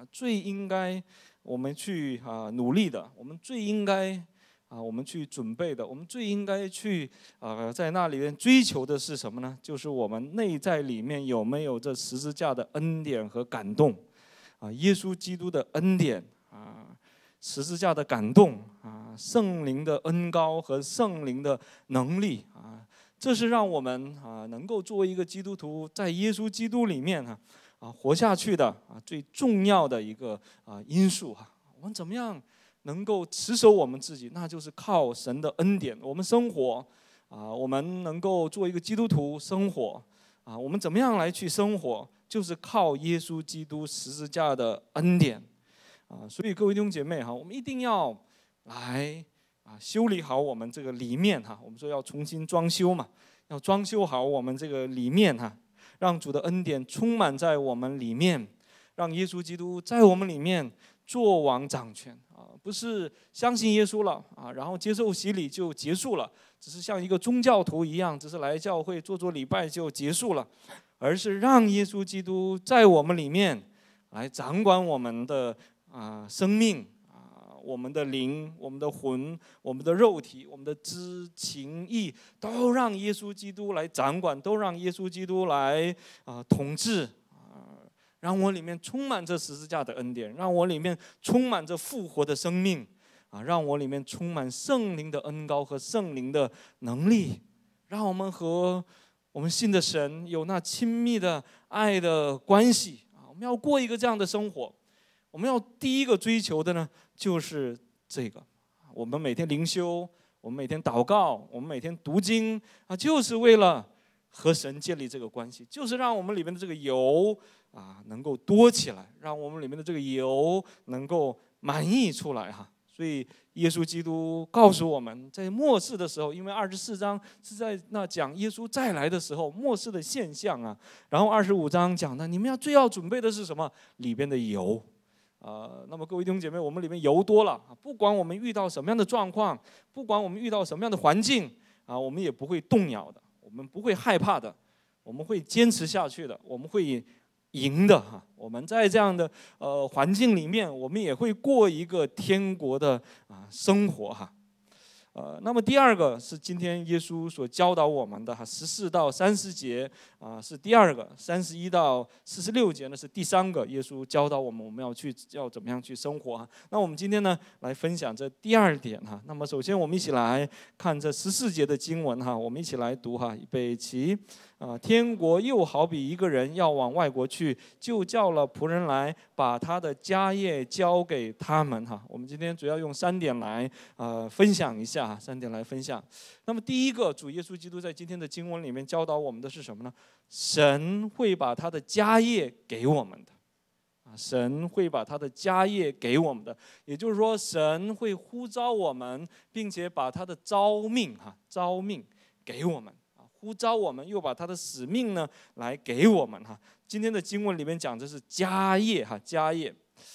最应该我们去努力的，我们最应该我们去准备的，我们最应该去在那里面追求的是什么呢？就是我们内在里面有没有这十字架的恩典和感动耶稣基督的恩典十字架的感动圣灵的恩膏和圣灵的能力这是让我们能够作为一个基督徒，在耶稣基督里面活下去的最重要的一个因素我们怎么样能够持守我们自己，那就是靠神的恩典。我们生活我们能够做一个基督徒生活我们怎么样来去生活，就是靠耶稣基督十字架的恩典所以各位弟兄姐妹我们一定要来修理好我们这个里面我们说要重新装修嘛，要装修好我们这个里面让主的恩典充满在我们里面，让耶稣基督在我们里面作王掌权不是相信耶稣了然后接受洗礼就结束了，只是像一个宗教徒一样，只是来教会做礼拜就结束了，而是让耶稣基督在我们里面来掌管我们的生命我们的灵、我们的魂、我们的肉体、我们的知情意，都让耶稣基督来掌管，都让耶稣基督来统治让我里面充满着十字架的恩典，让我里面充满着复活的生命让我里面充满圣灵的恩膏和圣灵的能力，让我们和我们信的神有那亲密的爱的关系我们要过一个这样的生活。我们要第一个追求的呢，就是这个。我们每天灵修，我们每天祷告，我们每天读经就是为了和神建立这个关系，就是让我们里面的这个油能够多起来，让我们里面的这个油能够满溢出来所以耶稣基督告诉我们，在末世的时候，因为24章是在那讲耶稣再来的时候末世的现象然后25章讲的你们最要准备的是什么？里边的油那么各位弟兄姐妹，我们里面油多了不管我们遇到什么样的状况，不管我们遇到什么样的环境我们也不会动摇的，我们不会害怕的，我们会坚持下去的，我们会赢的我们在这样的环境里面，我们也会过一个天国的生活那么第二个是今天耶稣所教导我们的14到30节是第二个，31到46节呢是第三个。耶稣教导我们要怎么样去生活那我们今天呢来分享这第二点那么首先我们一起来看这14节的经文我们一起来读预备起天国又好比一个人要往外国去，就叫了仆人来，把他的家业交给他们我们今天主要用3点来分享一下3点来分享。那么第一个，主耶稣基督在今天的经文里面教导我们的是什么呢？神会把他的家业给我们的神会把他的家业给我们的，也就是说神会呼召我们，并且把他的召命给我们，呼召我们，又把他的使命呢来给我们今天的经文里面讲的是家业家业。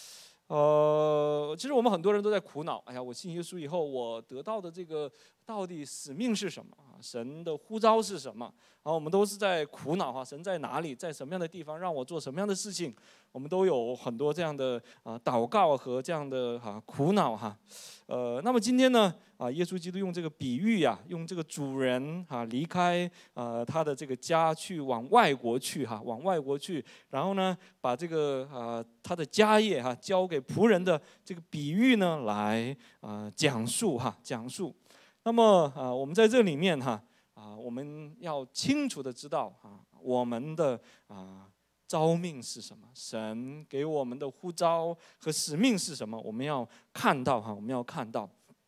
其实我们很多人都在苦恼，哎呀，我信耶稣以后，我得到的这个到底使命是什么神的呼召是什么我们都是在苦恼神在哪里，在什么样的地方，让我做什么样的事情，我们都有很多这样的祷告和这样的苦恼那么今天呢耶稣基督用这个比喻用这个主人离开他的这个家去往外国去往外国去，然后呢把这个他的家业交给仆人的这个比喻呢来讲述。那么我们在这里面我们要清楚的知道我们的召命是什么，神给我们的呼召和使命是什么，我们要看到我们要看到。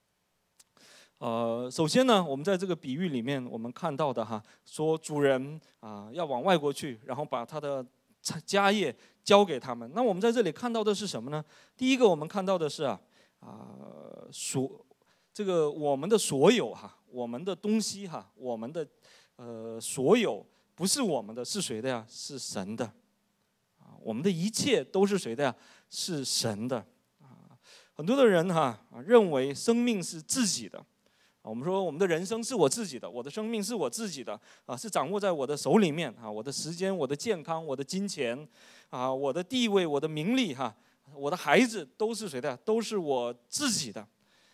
首先呢，我们在这个比喻里面，我们看到的说主人要往外国去，然后把他的家业交给他们。那我们在这里看到的是什么呢？第一个，我们看到的是这个我们的所有我们的东西我们的所有不是我们的，是谁的呀？是神的。我们的一切都是谁的呀？是神的。很多的人认为生命是自己的。我们说我们的人生是我自己的，我的生命是我自己的是掌握在我的手里面我的时间、我的健康、我的金钱我的地位、我的名利我的孩子都是谁的？都是我自己的。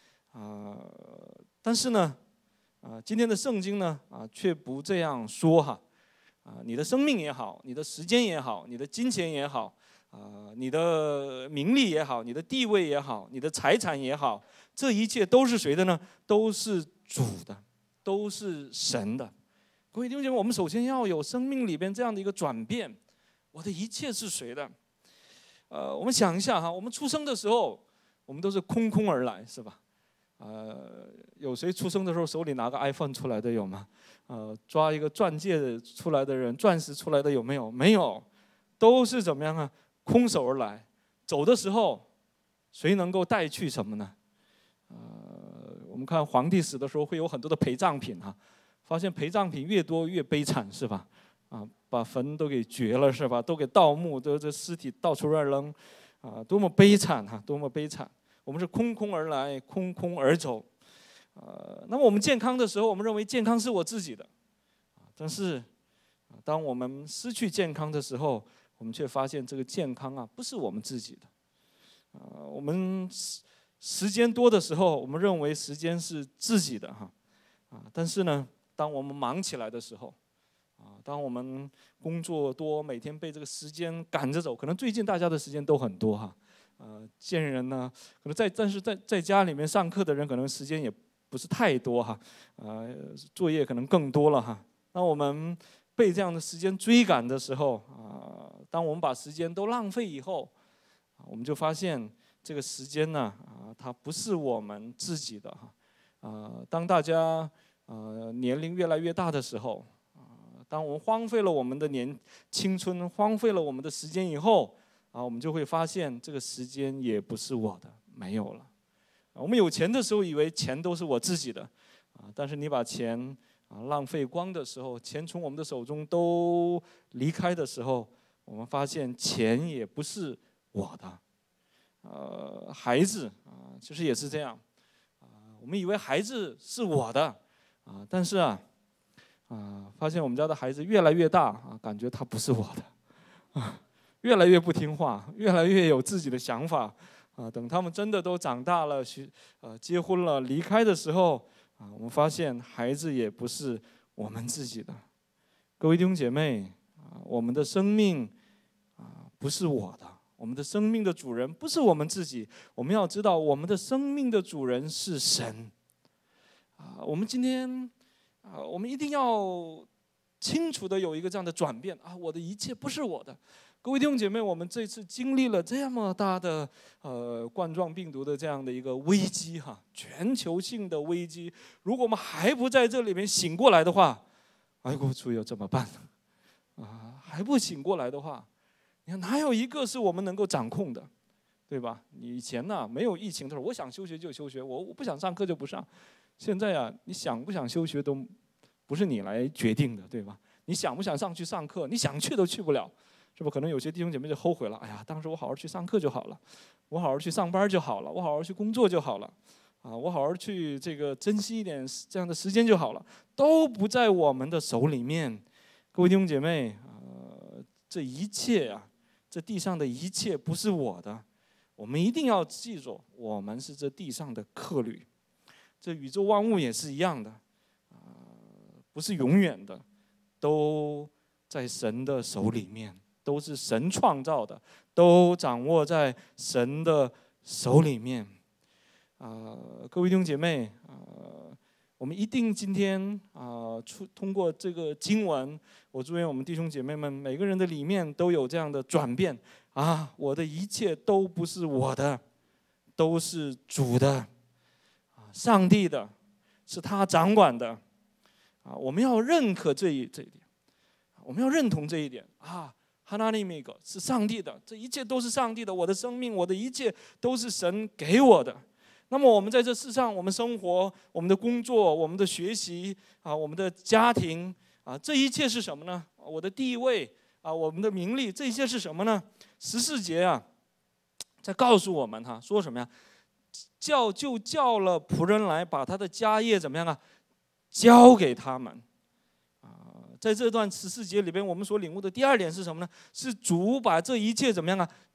但是呢，今天的圣经呢，却不这样说哈。你的生命也好，你的时间也好，你的金钱也好，你的名利也好，你的地位也好，你的财产也好，这一切都是谁的呢？都是主的，都是神的。各位弟兄姐妹，我们首先要有生命里边这样的一个转变，我的一切是谁的？我们想一下哈，我们出生的时候，我们都是空空而来，是吧？有谁出生的时候手里拿个 iPhone 出来的有吗？抓一个钻戒出来的人，钻石出来的有没有？没有，都是怎么样啊？空手而来。走的时候，谁能够带去什么呢？我们看皇帝死的时候会有很多的陪葬品哈，发现陪葬品越多越悲惨，是吧？把坟都给掘了，是吧？都给盗墓，都这尸体到处乱扔，多么悲惨哈，多么悲惨！我们是空空而来，空空而走。那么我们健康的时候，我们认为健康是我自己的，但是当我们失去健康的时候，我们却发现这个健康不是我们自己的。我们时间多的时候，我们认为时间是自己的哈，但是呢，当我们忙起来的时候，当我们工作多，每天被这个时间赶着走，可能最近大家的时间都很多哈，见人呢，可能但是在家里面上课的人，可能时间也不是太多哈，作业可能更多了哈。当我们被这样的时间追赶的时候，当我们把时间都浪费以后，我们就发现这个时间呢，它不是我们自己的哈。当大家年龄越来越大的时候，当我们荒废了我们的青春，荒废了我们的时间以后，我们就会发现这个时间也不是我的，没有了。我们有钱的时候以为钱都是我自己的，但是你把钱浪费光的时候，钱从我们的手中都离开的时候，我们发现钱也不是我的。孩子其实也是这样，我们以为孩子是我的，但是发现我们家的孩子越来越大，感觉他不是我的，越来越不听话，越来越有自己的想法，等他们真的都长大了，结婚了，离开的时候，我们发现孩子也不是我们自己的。各位弟兄姐妹，我们的生命不是我的，我们的生命的主人不是我们自己。我们要知道，我们的生命的主人是神。我们今天我们一定要清楚的有一个这样的转变我的一切不是我的。各位弟兄姐妹，我们这次经历了这么大的冠状病毒的这样的一个危机全球性的危机。如果我们还不在这里面醒过来的话，哎呦，主要怎么办还不醒过来的话，你看哪有一个是我们能够掌控的，对吧？你以前没有疫情的时候，我想休学就休学，我不想上课就不上。现在你想不想休学都不是你来决定的，对吧？你想不想上去上课，你想去都去不了。是不？可能有些弟兄姐妹就后悔了，哎呀，当时我好好去上课就好了，我好好去上班就好了，我好好去工作就好了，我好好去这个珍惜一点这样的时间就好了，都不在我们的手里面。各位弟兄姐妹，这一切这地上的一切不是我的，我们一定要记住，我们是这地上的客旅，这宇宙万物也是一样的，不是永远的，都在神的手里面。都是神创造的，都掌握在神的手里面。各位弟兄姐妹，我们一定今天通过这个经文，我祝愿我们弟兄姐妹们每个人的里面都有这样的转变我的一切都不是我的，都是主的，上帝的，是他掌管的。我们要认可这一点，我们要认同这一点하나님의 것是上帝的，这一切都是上帝的，我的生命，我的一切都是神给我的。那么我们在这世上，我们生活，我们的工作，我们的学习我们的家庭这一切是什么呢？我的地位我们的名利，这一切是什么呢？14节在告诉我们说什么呀？叫了仆人来，把他的家业怎么样交给他们。在这段14节里边，我们所领悟的第二点是什么呢？是主把这一切怎么样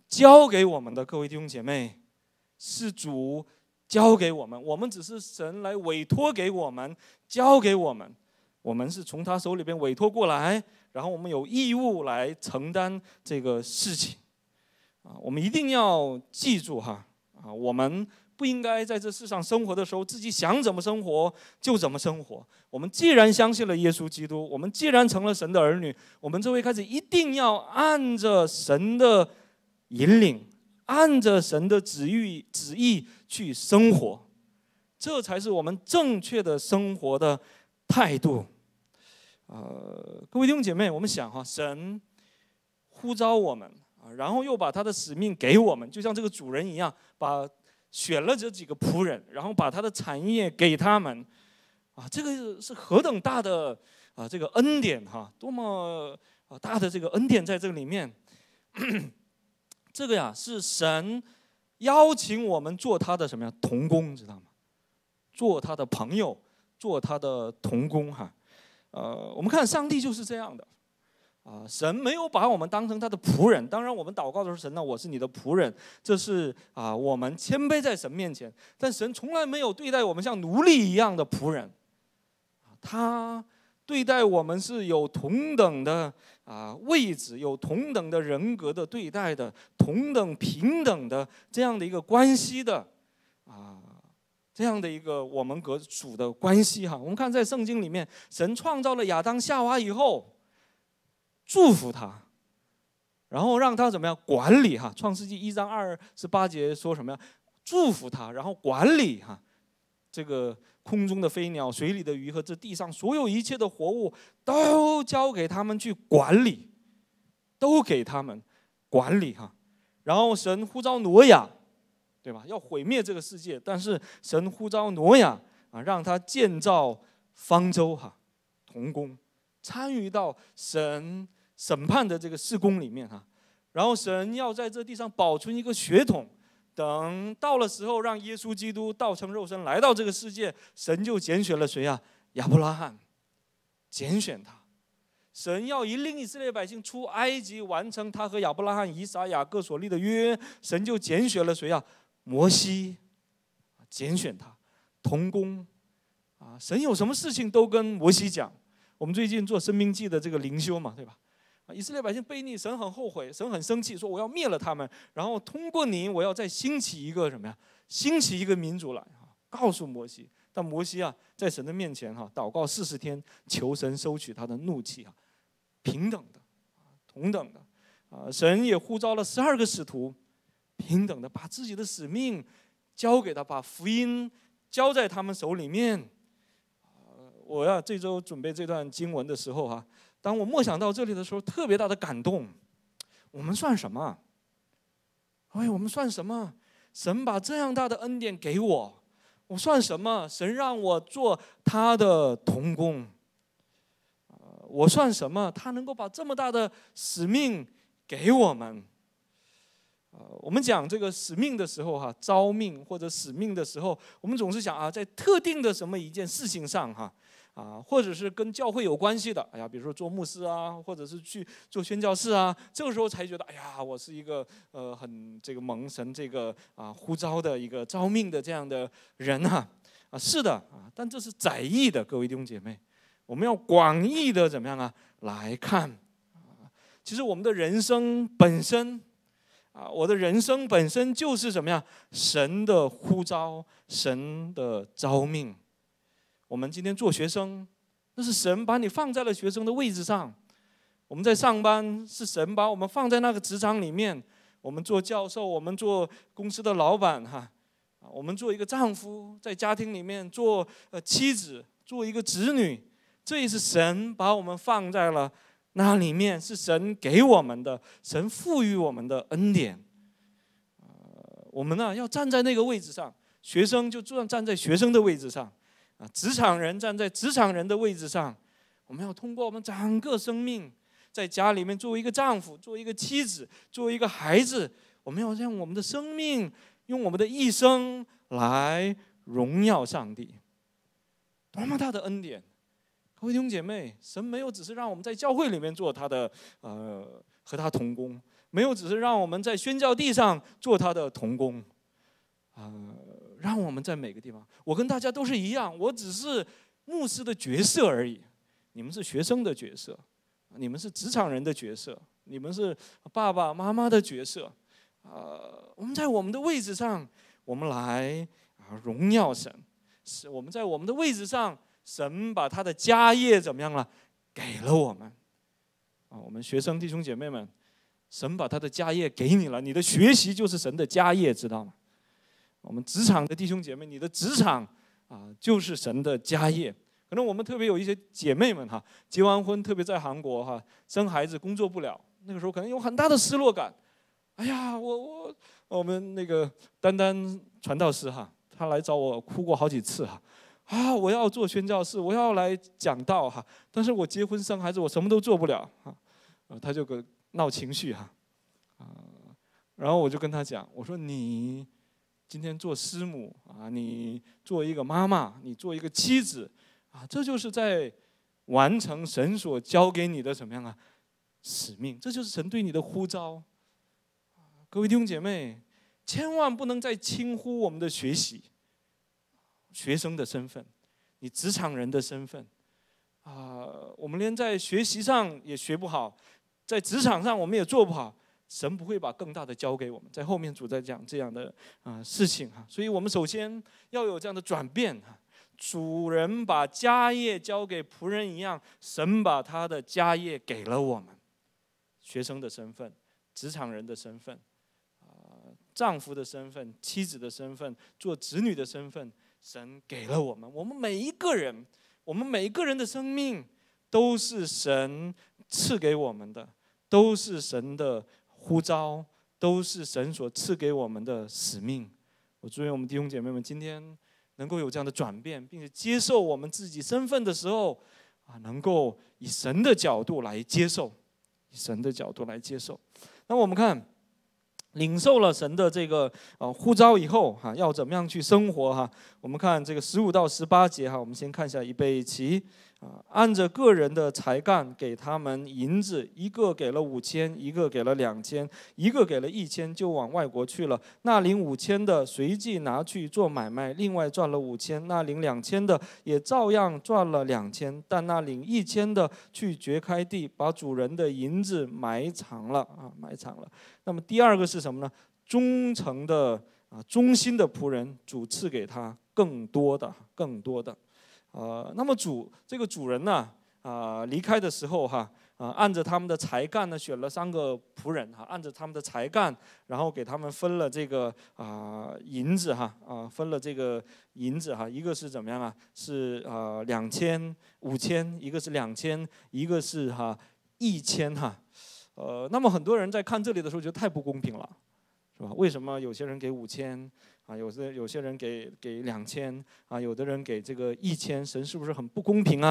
交给我们的，各位弟兄姐妹，是主交给我们，我们只是神来委托给我们，交给我们，我们是从他手里边委托过来，然后我们有义务来承担这个事情。我们一定要记住我们不应该在这世上生活的时候自己想怎么生活就怎么生活。我们既然相信了耶稣基督，我们既然成了神的儿女，我们这回开始一定要按着神的引领，按着神的旨意去生活，这才是我们正确的生活的态度。各位弟兄姐妹，我们想神呼召我们，然后又把他的使命给我们，就像这个主人一样，选了这几个仆人，然后把他的产业给他们，这个是何等大的这个恩典多么大的这个恩典在这个里面。这个是神邀请我们做他的什么同工，知道吗？做他的朋友，做他的同工我们看上帝就是这样的神没有把我们当成他的仆人。当然我们祷告的时候，神我是你的仆人，这是我们谦卑在神面前，但神从来没有对待我们像奴隶一样的仆人，他对待我们是有同等的位置，有同等的人格的对待的，同等平等的这样的一个关系的这样的一个我们和主的关系我们看在圣经里面，神创造了亚当夏娃以后，祝福他，然后让他怎么样管理创世纪1章28节说什么呀？祝福他，然后管理这个空中的飞鸟、水里的鱼和这地上所有一切的活物，都交给他们去管理，都给他们管理然后神呼召挪亚，对吧？要毁灭这个世界，但是神呼召挪亚让他建造方舟同工，参与到神审判的这个事工里面然后神要在这地上保存一个血统，等到了时候让耶稣基督道成肉身来到这个世界，神就拣选了谁亚伯拉罕，拣选他。神要引领以色列百姓出埃及，完成他和亚伯拉罕、以撒、雅各所立的约，神就拣选了谁摩西，拣选他同工神有什么事情都跟摩西讲。我们最近做生命记的这个灵修嘛，对吧？以色列百姓悖逆，神很后悔，神很生气，说我要灭了他们，然后通过你，我要再兴起一个什么呀？兴起一个民族来告诉摩西。但摩西在神的面前祷告40天，求神收取他的怒气平等的，同等的神也呼召了12个使徒，平等的把自己的使命交给他，把福音交在他们手里面。我这周准备这段经文的时候当我默想到这里的时候，特别大的感动。我们算什么？我们算什么？神把这样大的恩典给我，我算什么？神让我做他的同工，我算什么？他能够把这么大的使命给我们。我们讲这个使命的时候召命或者使命的时候，我们总是想在特定的什么一件事情上或者是跟教会有关系的，比如说做牧师或者是去做宣教士这个时候才觉得，我是一个很这个蒙神这个呼召的一个召命的这样的人是的但这是窄义的，各位弟兄姐妹，我们要广义的怎么样来看其实我们的人生本身我的人生本身就是什么呀？神的呼召，神的召命。我们今天做学生，那是神把你放在了学生的位置上；我们在上班，是神把我们放在那个职场里面；我们做教授，我们做公司的老板我们做一个丈夫，在家庭里面做妻子，做一个子女，这也是神把我们放在了那里面，是神给我们的，神赋予我们的恩典。我们要站在那个位置上，学生就站在学生的位置上。职场人站在职场人的位置上，我们要通过我们整个生命，在家里面作为一个丈夫，作为一个妻子，作为一个孩子，我们要让我们的生命，用我们的一生来荣耀上帝。多么大的恩典！各位弟兄姐妹，神没有只是让我们在教会里面做他的和他同工， 没有只是让我们在宣教地上做他的同工，让我们在每个地方，我跟大家都是一样，我只是牧师的角色而已，你们是学生的角色，你们是职场人的角色，你们是爸爸妈妈的角色，我们在我们的位置上，我们来荣耀神，是我们在我们的位置上，神把他的家业怎么样了，给了我们，我们学生弟兄姐妹们，神把他的家业给你了，你的学习就是神的家业，知道吗？我们职场的弟兄姐妹，你的职场就是神的家业。可能我们特别有一些姐妹们结完婚，特别在韩国生孩子工作不了，那个时候可能有很大的失落感。哎呀，我们那个丹丹传道师他来找我哭过好几次我要做宣教士，我要来讲道但是我结婚生孩子，我什么都做不了他就闹情绪然后我就跟他讲，我说你今天做师母你做一个妈妈，你做一个妻子这就是在完成神所交给你的什么样使命，这就是神对你的呼召。各位弟兄姐妹，千万不能再轻忽我们的学习，学生的身份，你职场人的身份我们连在学习上也学不好，在职场上我们也做不好，神不会把更大的交给我们。在后面主在讲这样的事情所以我们首先要有这样的转变主人把家业交给仆人一样，神把他的家业给了我们，学生的身份，职场人的身份，丈夫的身份，妻子的身份，做子女的身份，神给了我们。我们每一个人的生命都是神赐给我们的，都是神的呼召，都是神所赐给我们的使命。我祝愿我们弟兄姐妹们今天能够有这样的转变，并且接受我们自己身份的时候能够以神的角度来接受，以神的角度来接受。那我们看领受了神的这个呼召以后要怎么样去生活我们看这个15到18节我们先看一下，预备起按着个人的才干给他们银子，一个给了5000，一个给了2000，一个给了1000，就往外国去了。那领5000的随即拿去做买卖，另外赚了5000；那领2000的也照样赚了2000。但那领1000的去掘开地，把主人的银子埋藏了埋藏了。那么第二个是什么呢？忠诚的忠心的仆人，主赐给他更多的。那么这个主人呢离开的时候按着他们的才干呢选了3个仆人按着他们的才干，然后给他们分了这个银子分了这个银子一个是怎么样是2000、5000，一个是2000，一个是1000那么很多人在看这里的时候觉得太不公平了，是吧？为什么有些人给5000有些人给2000有的人给这个1000，神是不是很不公平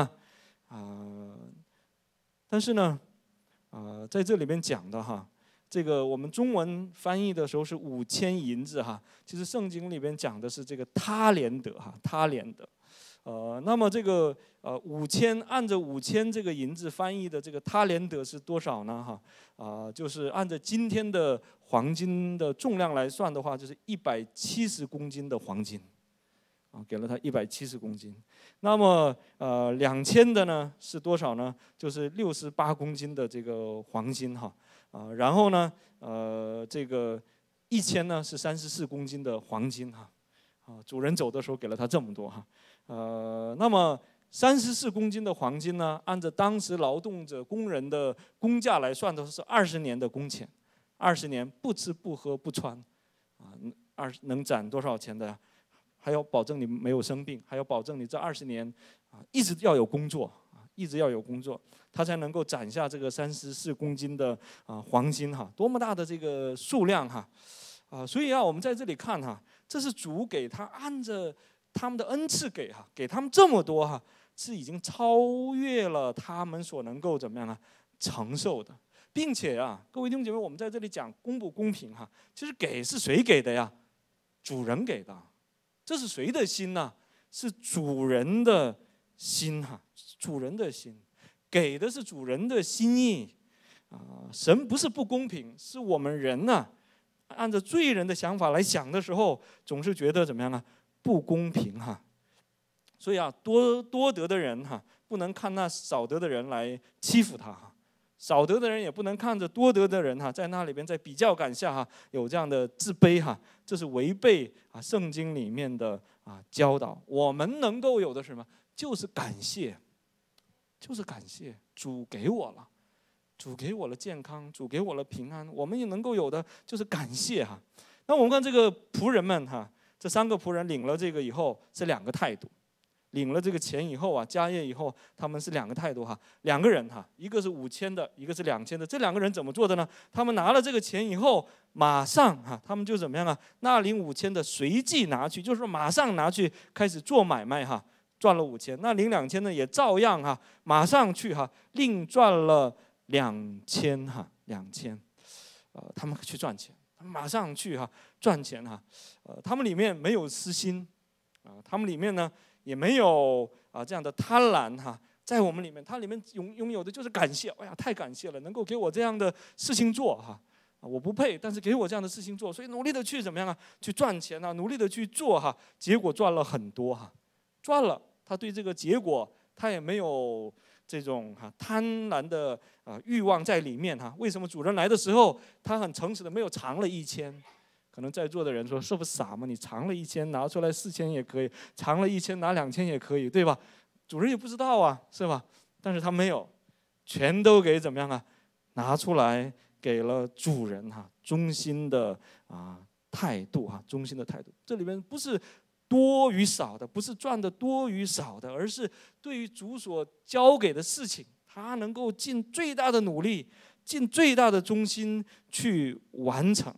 但是呢在这里边讲的这个我们中文翻译的时候是5000银子其实圣经里边讲的是这个他连得他连得。那么这个5000按着5000这个银子翻译的这个他连得是多少呢就是按照今天的黄金的重量来算的话，就是170公斤的黄金给了他170公斤。那么2000的呢是多少呢？就是68公斤的这个黄金然后呢这个1000呢是34公斤的黄金主人走的时候给了他这么多那么34公斤的黄金呢，按照当时劳动者工人的工价来算的是20年的工钱，20年不吃不喝不穿能攒多少钱的呀？还要保证你没有生病，还要保证你这20年一直要有工作一直要有工作，他才能够攒下这个34公斤的黄金多么大的这个数量所以我们在这里看这是主给他按着他们的恩赐给他们这么多是已经超越了他们所能够怎么样承受的，并且各位弟兄姐妹，我们在这里讲公不公平其实给是谁给的呀？主人给的。这是谁的心呢？是主人的心主人的心，给的是主人的心意神不是不公平，是我们人呢，按照罪人的想法来想的时候，总是觉得怎么样啊？不公平哈。所以多得的人哈，不能看那少得的人来欺负他哈。少得的人也不能看着多得的人哈，在那里边在比较感下哈，有这样的自卑哈，这是违背圣经里面的教导。我们能够有的是什么？就是感谢，就是感谢主给我了，主给我了健康，主给我了平安。我们也能够有的就是感谢哈。那我们看这个仆人们哈，这3个仆人领了这个以后是2个态度。领了这个钱以后家业以后，他们是2个态度哈。2个人哈，一个是5000的，一个是2000的。这2个人怎么做的呢？他们拿了这个钱以后，马上他们就怎么样啊？那领5000的随即拿去，就是说马上拿去开始做买卖哈，赚了5000。那领2000的也照样马上去另赚了20002000。他们去赚钱，他们马上去赚钱他们里面没有私心他们里面呢。也没有这样的贪婪在我们里面，它里面拥有的就是感谢。哎呀，太感谢了，能够给我这样的事情做我不配，但是给我这样的事情做，所以努力的去怎么样去赚钱努力的去做结果赚了很多赚了，他对这个结果他也没有这种贪婪的欲望在里面为什么主人来的时候，他很诚实的没有藏了1000？可能在座的人说：“是不是傻吗？你藏了1000，拿出来4000也可以；藏了1000，拿2000也可以，对吧？”主人也不知道是吧？但是他没有，全都给怎么样拿出来给了主人忠心的态度忠心的态度。这里面不是多与少的，不是赚的多与少的，而是对于主所交给的事情，他能够尽最大的努力，尽最大的忠心去完成。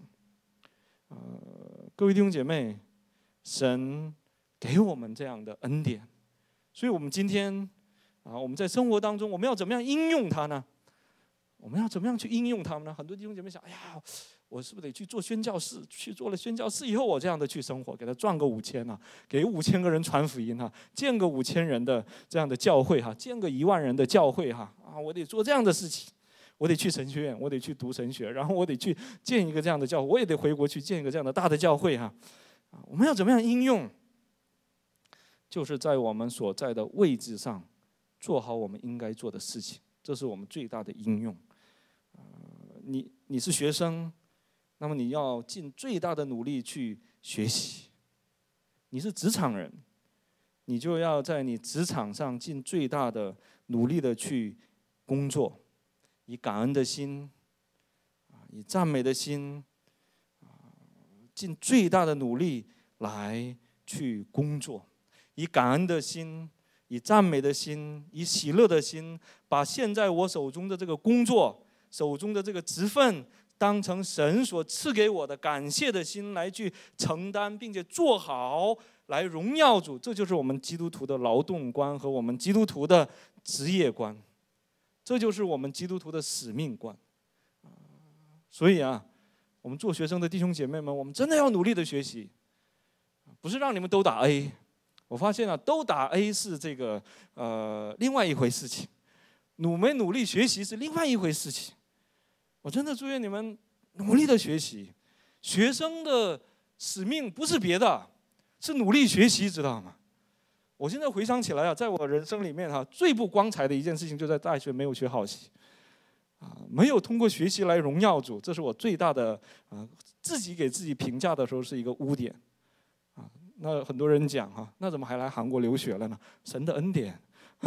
各位弟兄姐妹，神给我们这样的恩典，所以我们今天我们在生活当中，我们要怎么样应用它呢？我们要怎么样去应用它们呢？很多弟兄姐妹想：哎呀，我是不是得去做宣教士？去做了宣教士以后，我这样的去生活，给他赚个5000给5000个人传福音建个5000人的这样的教会建个1万人的教会我得做这样的事情。我得去神学院，我得去读神学，然后我得去建一个这样的教会，我也得回国去建一个这样的大的教会我们要怎么样应用？就是在我们所在的位置上，做好我们应该做的事情，这是我们最大的应用。你是学生，那么你要尽最大的努力去学习；你是职场人，你就要在你职场上尽最大的努力的去工作。以感恩的心，以赞美的心，尽最大的努力来去工作。以感恩的心，以赞美的心，以喜乐的心，把现在我手中的这个工作、手中的这个职分，当成神所赐给我的感谢的心来去承担，并且做好，来荣耀主。这就是我们基督徒的劳动观和我们基督徒的职业观。这就是我们基督徒的使命观，所以我们做学生的弟兄姐妹们，我们真的要努力的学习，不是让你们都打 A。我发现都打 A 是这个另外一回事情，努力学习是另外一回事情。我真的祝愿你们努力的学习，学生的使命不是别的，是努力学习，知道吗？我现在回想起来在我人生里面最不光彩的一件事情，就在大学没有学好习，没有通过学习来荣耀主，这是我最大的自己给自己评价的时候是一个污点那很多人讲那怎么还来韩国留学了呢？神的恩典，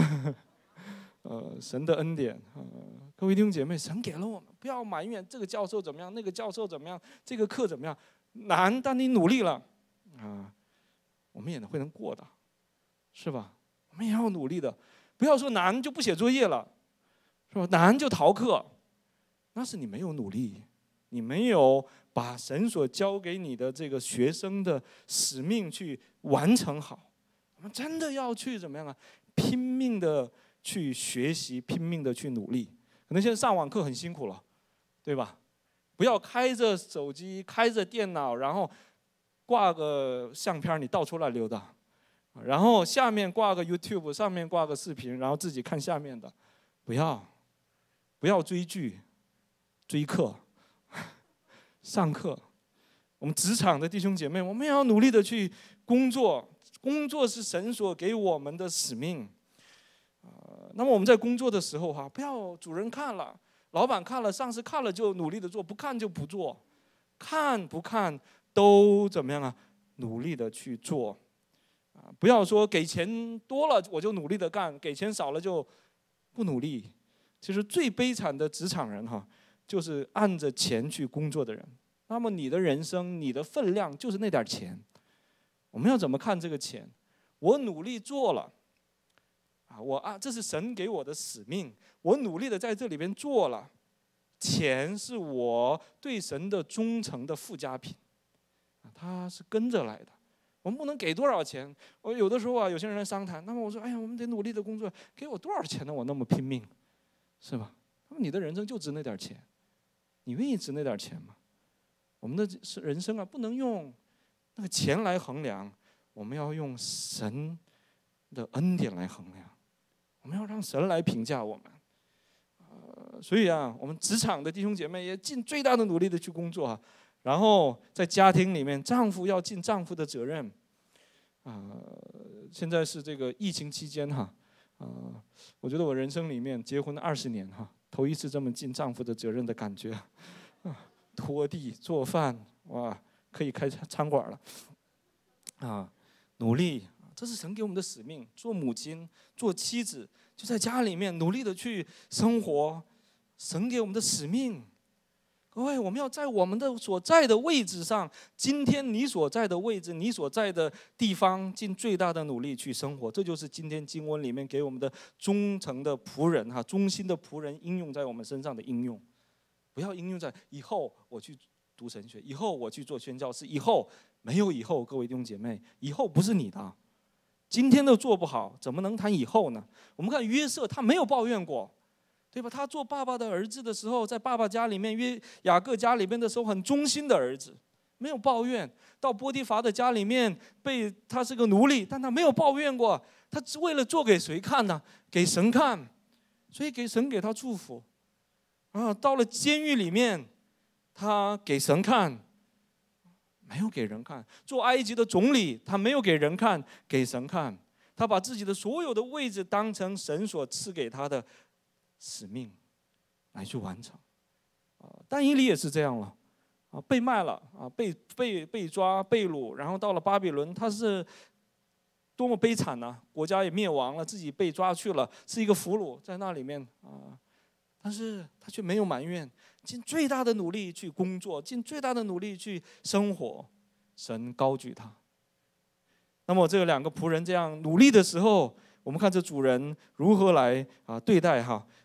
神的恩典各位弟兄姐妹，神给了我们，不要埋怨这个教授怎么样，那个教授怎么样，这个课怎么样难，但你努力了我们也会能过的。是吧？我们也要努力的，不要说难就不写作业了，是吧？难就逃课，那是你没有努力，你没有把神所交给你的这个学生的使命去完成好。我们真的要去怎么样拼命的去学习，拼命的去努力。可能现在上网课很辛苦了，对吧？不要开着手机，开着电脑，然后挂个相片，你到处来溜达。然后下面挂个 YouTube， 上面挂个视频，然后自己看下面的，不要追剧， 追课、上课。我们职场的弟兄姐妹，我们也要努力的去工作，工作是神所给我们的使命。那么我们在工作的时候不要主人看了、老板看了、上司看了就努力的做，不看就不做，看不看都怎么样努力的去做。不要说给钱多了我就努力的干，给钱少了就不努力。其实最悲惨的职场人就是按着钱去工作的人。那么你的人生，你的分量就是那点钱。我们要怎么看这个钱？我努力做了，这是神给我的使命，我努力的在这里边做了，钱是我对神的忠诚的附加品，它是跟着来的。我们不能给多少钱。我有的时候有些人来商谈，那么我说，哎呀，我们得努力的工作，给我多少钱呢？我那么拼命，是吧？那么你的人生就值那点钱，你愿意值那点钱吗？我们的人生不能用那个钱来衡量，我们要用神的恩典来衡量，我们要让神来评价我们。所以我们职场的弟兄姐妹也尽最大的努力的去工作然后在家庭里面，丈夫要尽丈夫的责任。现在是这个疫情期间我觉得我人生里面结婚20年头一次这么尽丈夫的责任的感觉拖地做饭，哇，可以开餐馆了努力，这是神给我们的使命。做母亲做妻子，就在家里面努力的去生活，神给我们的使命。各位，我们要在我们的所在的位置上，今天你所在的位置，你所在的地方，尽最大的努力去生活。这就是今天经文里面给我们的忠诚的仆人忠心的仆人应用在我们身上的应用。不要应用在以后我去读神学，以后我去做宣教士，以后没有以后。各位弟兄姐妹，以后不是你的，今天都做不好，怎么能谈以后呢？我们看约瑟，他没有抱怨过，对吧？他做爸爸的儿子的时候，在爸爸家里面，雅各家里面的时候，很忠心的儿子，没有抱怨。到波提乏的家里面，他是个奴隶，但他没有抱怨过。他为了做给谁看呢？给神看，所以神给他祝福。到了监狱里面，他给神看，没有给人看。做埃及的总理，他没有给人看，给神看。他把自己的所有的位置当成神所赐给他的使命来去完成。但以理也是这样了，被卖了，被抓被掳，然后到了巴比伦，他是多么悲惨呢？国家也灭亡了，自己被抓去了，是一个俘虏在那里面但是他却没有埋怨，尽最大的努力去工作，尽最大的努力去生活，神高举他。那么这两个仆人这样努力的时候，我们看这主人如何来对待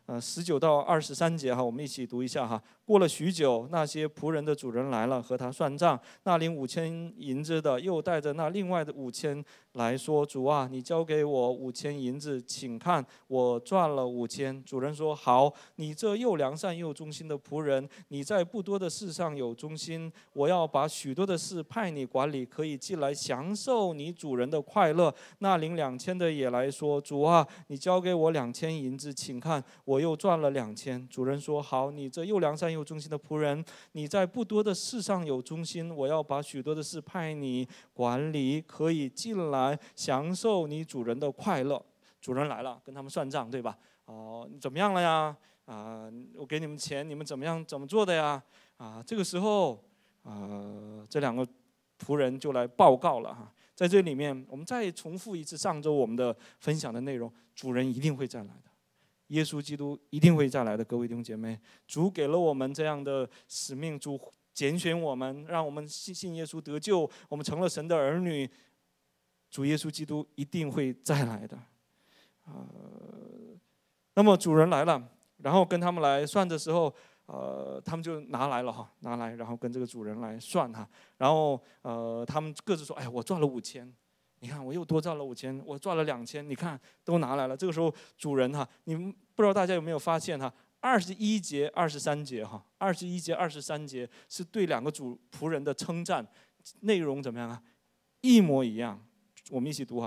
19到23节我们一起读一下过了许久，那些仆人的主人来了，和他算账。那领5000银子的又带着那另外的5000来说：“主啊，你交给我5000银子，请看我赚了5000。”主人说：“好，你这又良善又忠心的仆人，你在不多的事上有忠心，我要把许多的事派你管理，可以进来享受你主人的快乐。”那领2000的也来说：“主啊，你交给我2000银子，请看我又赚了2000。”主人说：“好，你这又良善又忠心的仆人，你在不多的事上有忠心，我要把许多的事派你管理，可以进来享受你主人的快乐。”主人来了，跟他们算账，对吧？怎么样了呀？我给你们钱，你们怎么做的呀？这个时候这两个仆人就来报告了在这里面，我们再重复一次上周我们的分享的内容：主人一定会再来的。耶稣基督一定会再来的，各位弟兄姐妹，主给了我们这样的使命，主拣选我们，让我们信耶稣得救，我们成了神的儿女。主耶稣基督一定会再来的。那么主人来了，然后跟他们来算的时候，他们就拿来，然后跟这个主人来算然后他们各自说：“哎呀，我赚了5000。”你看，我又多赚了5000，我赚了2000，你看都拿来了。这个时候，主人你们不知道大家有没有发现21节、23节21节、23节是对两个仆人的称赞，内容怎么样一模一样。我们一起读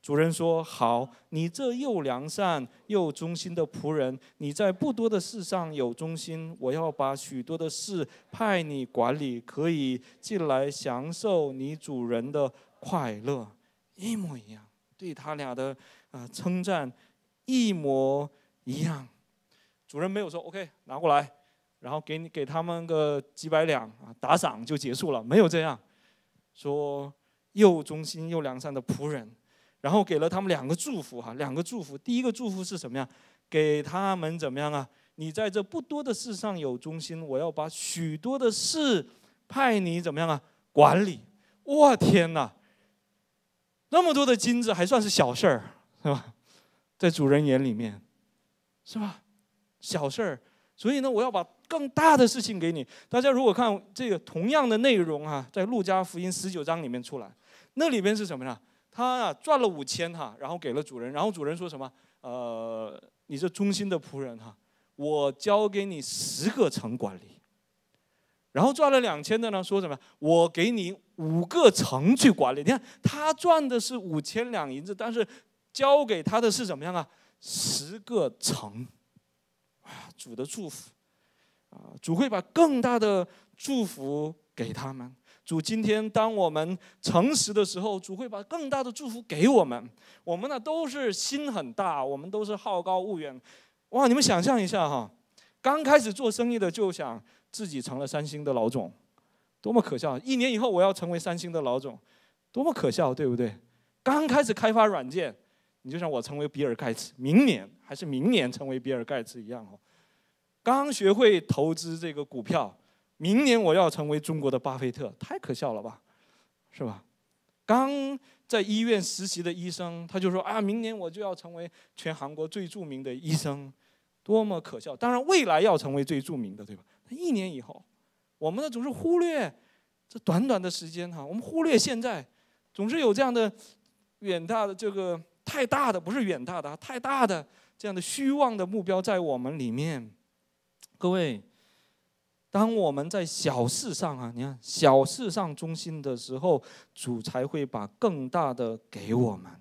主人说：“好，你这又良善又忠心的仆人，你在不多的事上有忠心，我要把许多的事派你管理，可以进来享受你主人的快乐。”一模一样，对他俩的称赞一模一样。主人没有说 OK 拿过来，然后给他们个几百两打赏就结束了，没有这样说。又忠心又良善的仆人，然后给了他们两个祝福两个祝福。第一个祝福是什么呀？给他们怎么样啊？你在这不多的事上有忠心，我要把许多的事派你怎么样啊？管理。哇天哪！那么多的金子还算是小事儿，是吧？在主人眼里面，是吧？小事儿。所以呢，我要把更大的事情给你。大家如果看这个同样的内容在路加福音19章里面出来，那里边是什么呢？他赚了5000然后给了主人，然后主人说什么？你这忠心的仆人我交给你10个城管理。然后赚了2000的呢，说什么？我给你5个城去管理。你看他赚的是5000两银子，但是交给他的是怎么样10个城。主的祝福主会把更大的祝福给他们。主今天当我们诚实的时候，主会把更大的祝福给我们。我们呢都是心很大，我们都是好高骛远。哇，你们想象一下刚开始做生意的就想自己成了3星的老总，多么可笑！1年以后我要成为3星的老总，多么可笑，对不对？刚开始开发软件，你就像我成为比尔盖茨，明年成为比尔盖茨一样刚学会投资这个股票，明年我要成为中国的巴菲特，太可笑了吧，是吧？刚在医院实习的医生，他就说明年我就要成为全韩国最著名的医生，多么可笑！当然，未来要成为最著名的，对吧？1年以后，我们呢总是忽略这短短的时间我们忽略现在，总是有这样的远大的这个太大的，不是远大的，太大的这样的虚妄的目标在我们里面。各位，当我们在小事上你看小事上忠心的时候，主才会把更大的给我们。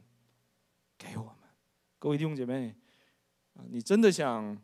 各位弟兄姐妹你真的想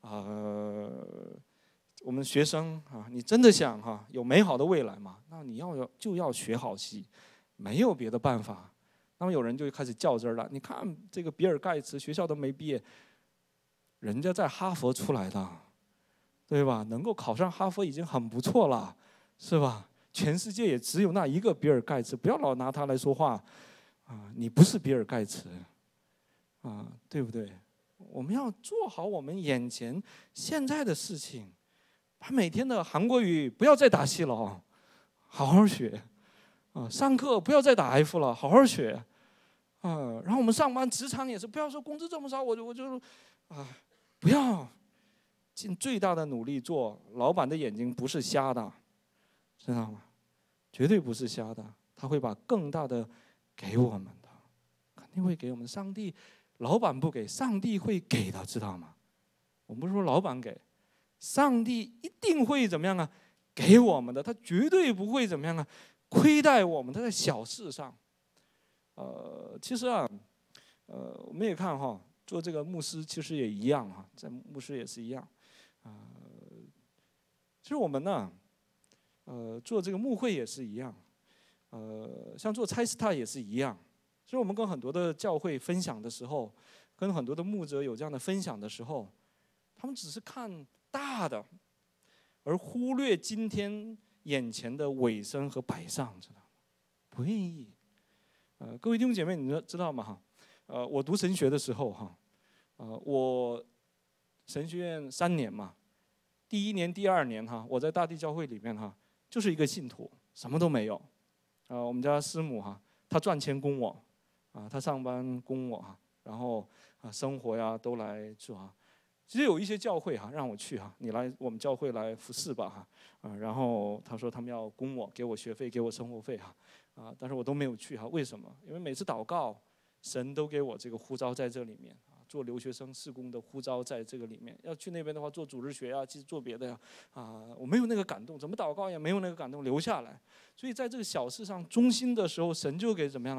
我们学生你真的想有美好的未来吗？那你就要学好戏，没有别的办法。那么有人就开始较真了，你看这个比尔盖茨学校都没毕业，人家在哈佛出来的，对吧？能够考上哈佛已经很不错了，是吧？全世界也只有那一个比尔盖茨，不要老拿他来说话你不是比尔盖茨对不对？我们要做好我们眼前现在的事情，把每天的韩国语不要再打戏了好好学上课不要再打 F 了，好好学然后我们上班职场也是，不要说工资这么少，我就不要尽最大的努力做。老板的眼睛不是瞎的，知道吗？绝对不是瞎的，他会把更大的给我们的，肯定会给我们。上帝，老板不给，上帝会给的，知道吗？我们不是说老板给，上帝一定会怎么样给我们的，他绝对不会怎么样亏待我们。他在小事上其实我们也看做这个牧师其实也一样在牧师也是一样其实我们呢做这个牧会也是一样像做差star也是一样。所以我们跟很多的教会分享的时候，跟很多的牧者有这样的分享的时候，他们只是看大的，而忽略今天眼前的尾声和摆上，知道吗？不愿意各位弟兄姐妹，你知道吗我读神学的时候我神学院3年嘛，第1年第2年我在大地教会里面就是一个信徒，什么都没有我们家师母她赚钱供我她上班供我然后生活呀都来做其实有一些教会让我去你来我们教会来服侍吧然后他说他们要供我，给我学费，给我生活费但是我都没有去为什么？因为每次祷告，神都给我这个呼召在这里面做留学生事工的呼召在这个里面。要去那边的话，做主日学其实做别的我没有那个感动，怎么祷告也没有那个感动留下来。所以在这个小事上忠心的时候，神就给怎么样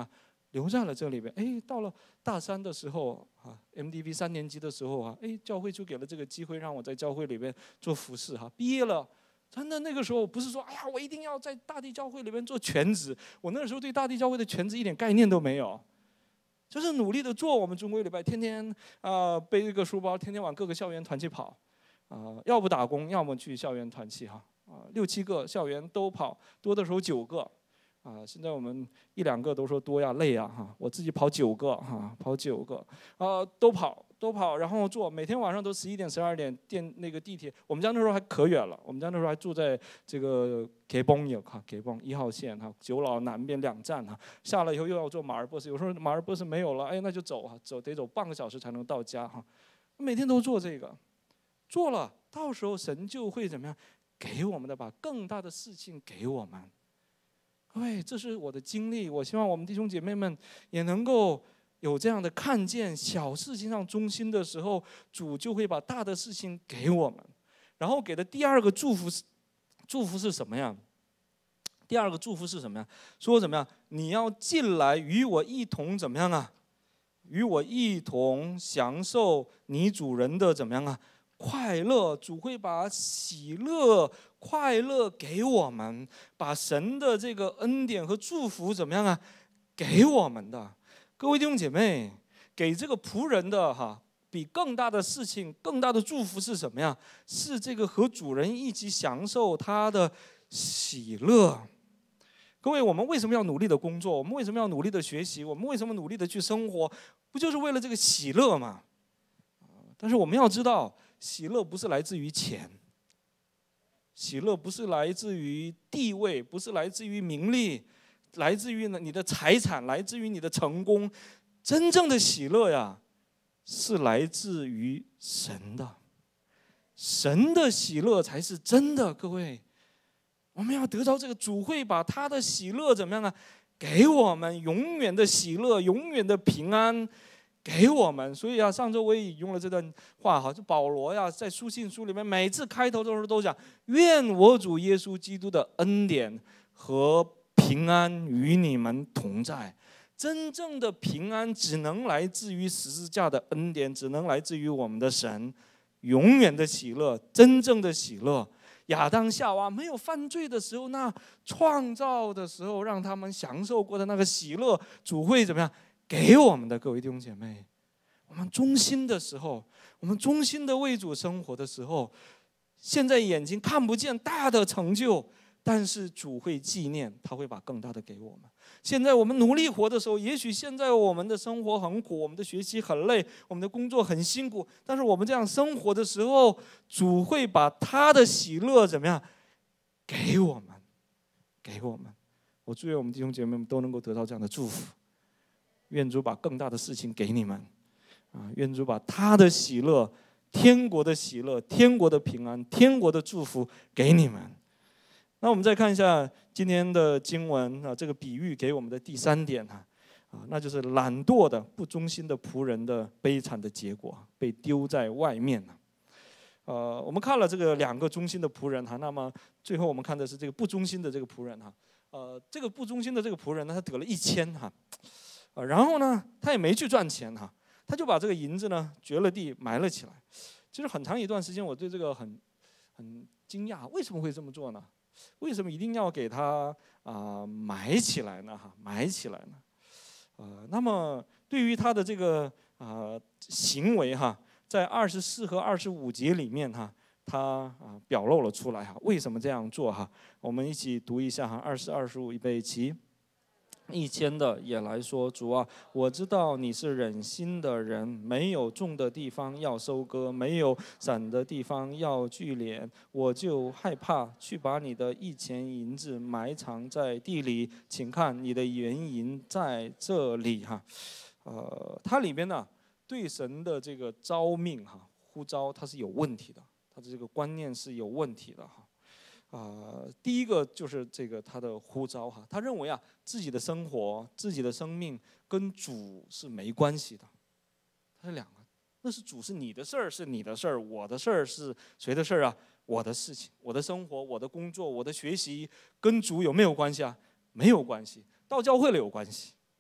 留在了这里边。哎，到了大三的时候啊 ，MDV 3年级的时候啊，哎，教会就给了这个机会让我在教会里边做服事哈。毕业了，真的那个时候不是说哎呀，我一定要在大地教会里边做全职。我那个时候对大地教会的全职一点概念都没有，就是努力的做我们中规礼拜，天天背一个书包，天天往各个校园团去跑，要不打工，要么去校园团去哈，6、7个校园都跑，多的时候9个。现在我们1、2个都说多呀累呀哈，我自己跑9个哈，跑9个都跑，然后坐，每天晚上都11点12点那个地铁，我们家那时候还可远了，我们家那时候还住在这个给崩有哈，给崩1号线哈，九老南边2站哈，下了以后又要坐马尔波斯，有时候马尔波斯没有了，哎那就走得走半个小时才能到家哈，每天都做这个，做了，到时候神就会怎么样给我们的，把更大的事情给我们。各位，这是我的经历，我希望我们弟兄姐妹们也能够有这样的看见，小事情上忠心的时候，主就会把大的事情给我们。然后给的第2个祝福是什么呀？第2个祝福是什么呀？说怎么样？你要进来与我一同怎么样啊？与我一同享受你主人的怎么样啊？快乐，主会把喜乐、快乐给我们，把神的这个恩典和祝福怎么样啊？给我们的。各位弟兄姐妹，给这个仆人的哈，比更大的事情、更大的祝福是什么呀？是这个和主人一起享受他的喜乐。各位，我们为什么要努力的工作？我们为什么要努力的学习？我们为什么努力的去生活？不就是为了这个喜乐吗？但是我们要知道，喜乐不是来自于钱，喜乐不是来自于地位，不是来自于名利，来自于你的财产，来自于你的成功。真正的喜乐呀，是来自于神的，神的喜乐才是真的。各位，我们要得到这个，主会把他的喜乐怎么样啊？给我们永远的喜乐，永远的平安。给我们，所以上周我也引用了这段话哈，就保罗呀，在书信书里面每次开头的时候都讲，愿我主耶稣基督的恩典和平安与你们同在。真正的平安只能来自于十字架的恩典，只能来自于我们的神。永远的喜乐，真正的喜乐，亚当夏娃没有犯罪的时候，那创造的时候让他们享受过的那个喜乐，主会怎么样给我们的。各位弟兄姐妹，我们忠心的时候，我们忠心的为主生活的时候，现在眼睛看不见大的成就，但是主会纪念，他会把更大的给我们。现在我们努力活的时候，也许现在我们的生活很苦，我们的学习很累，我们的工作很辛苦，但是我们这样生活的时候，主会把他的喜乐怎么样给我们，给我们。我祝愿我们弟兄姐妹们都能够得到这样的祝福。愿主把更大的事情给你们，愿主把他的喜乐、天国的喜乐、天国的平安、天国的祝福给你们。那我们再看一下今天的经文这个比喻给我们的第3点那就是懒惰的、不忠心的仆人的悲惨的结果，被丢在外面我们看了这个2个忠心的仆人那么最后我们看的是这个不忠心的这个仆人这个不忠心的这个仆人呢，他得了1000然后呢，他也没去赚钱他就把这个银子呢掘了地埋了起来。其实很长一段时间，我对这个很惊讶，为什么会这么做呢？为什么一定要给他埋起来呢？埋起来呢？那么对于他的这个行为在24和25节里面他表露了出来为什么这样做我们一起读一下24、25，预备起。1000的也来说，主啊，我知道你是忍心的人，没有种的地方要收割，没有散的地方要聚敛，我就害怕，去把你的1000银子埋藏在地里，请看你的原银在这里它里边呢对神的这个召命呼召，它是有问题的，它的这个观念是有问题的第一个就是这个他的呼召他认为自己的生活、自己的生命跟主是没关系的，他是2个，那是主是你的事儿，是你的事儿，我的事儿是谁的事儿我的事情、我的生活、我的工作、我的学习跟主有没有关系没有关系，到教会了有关系，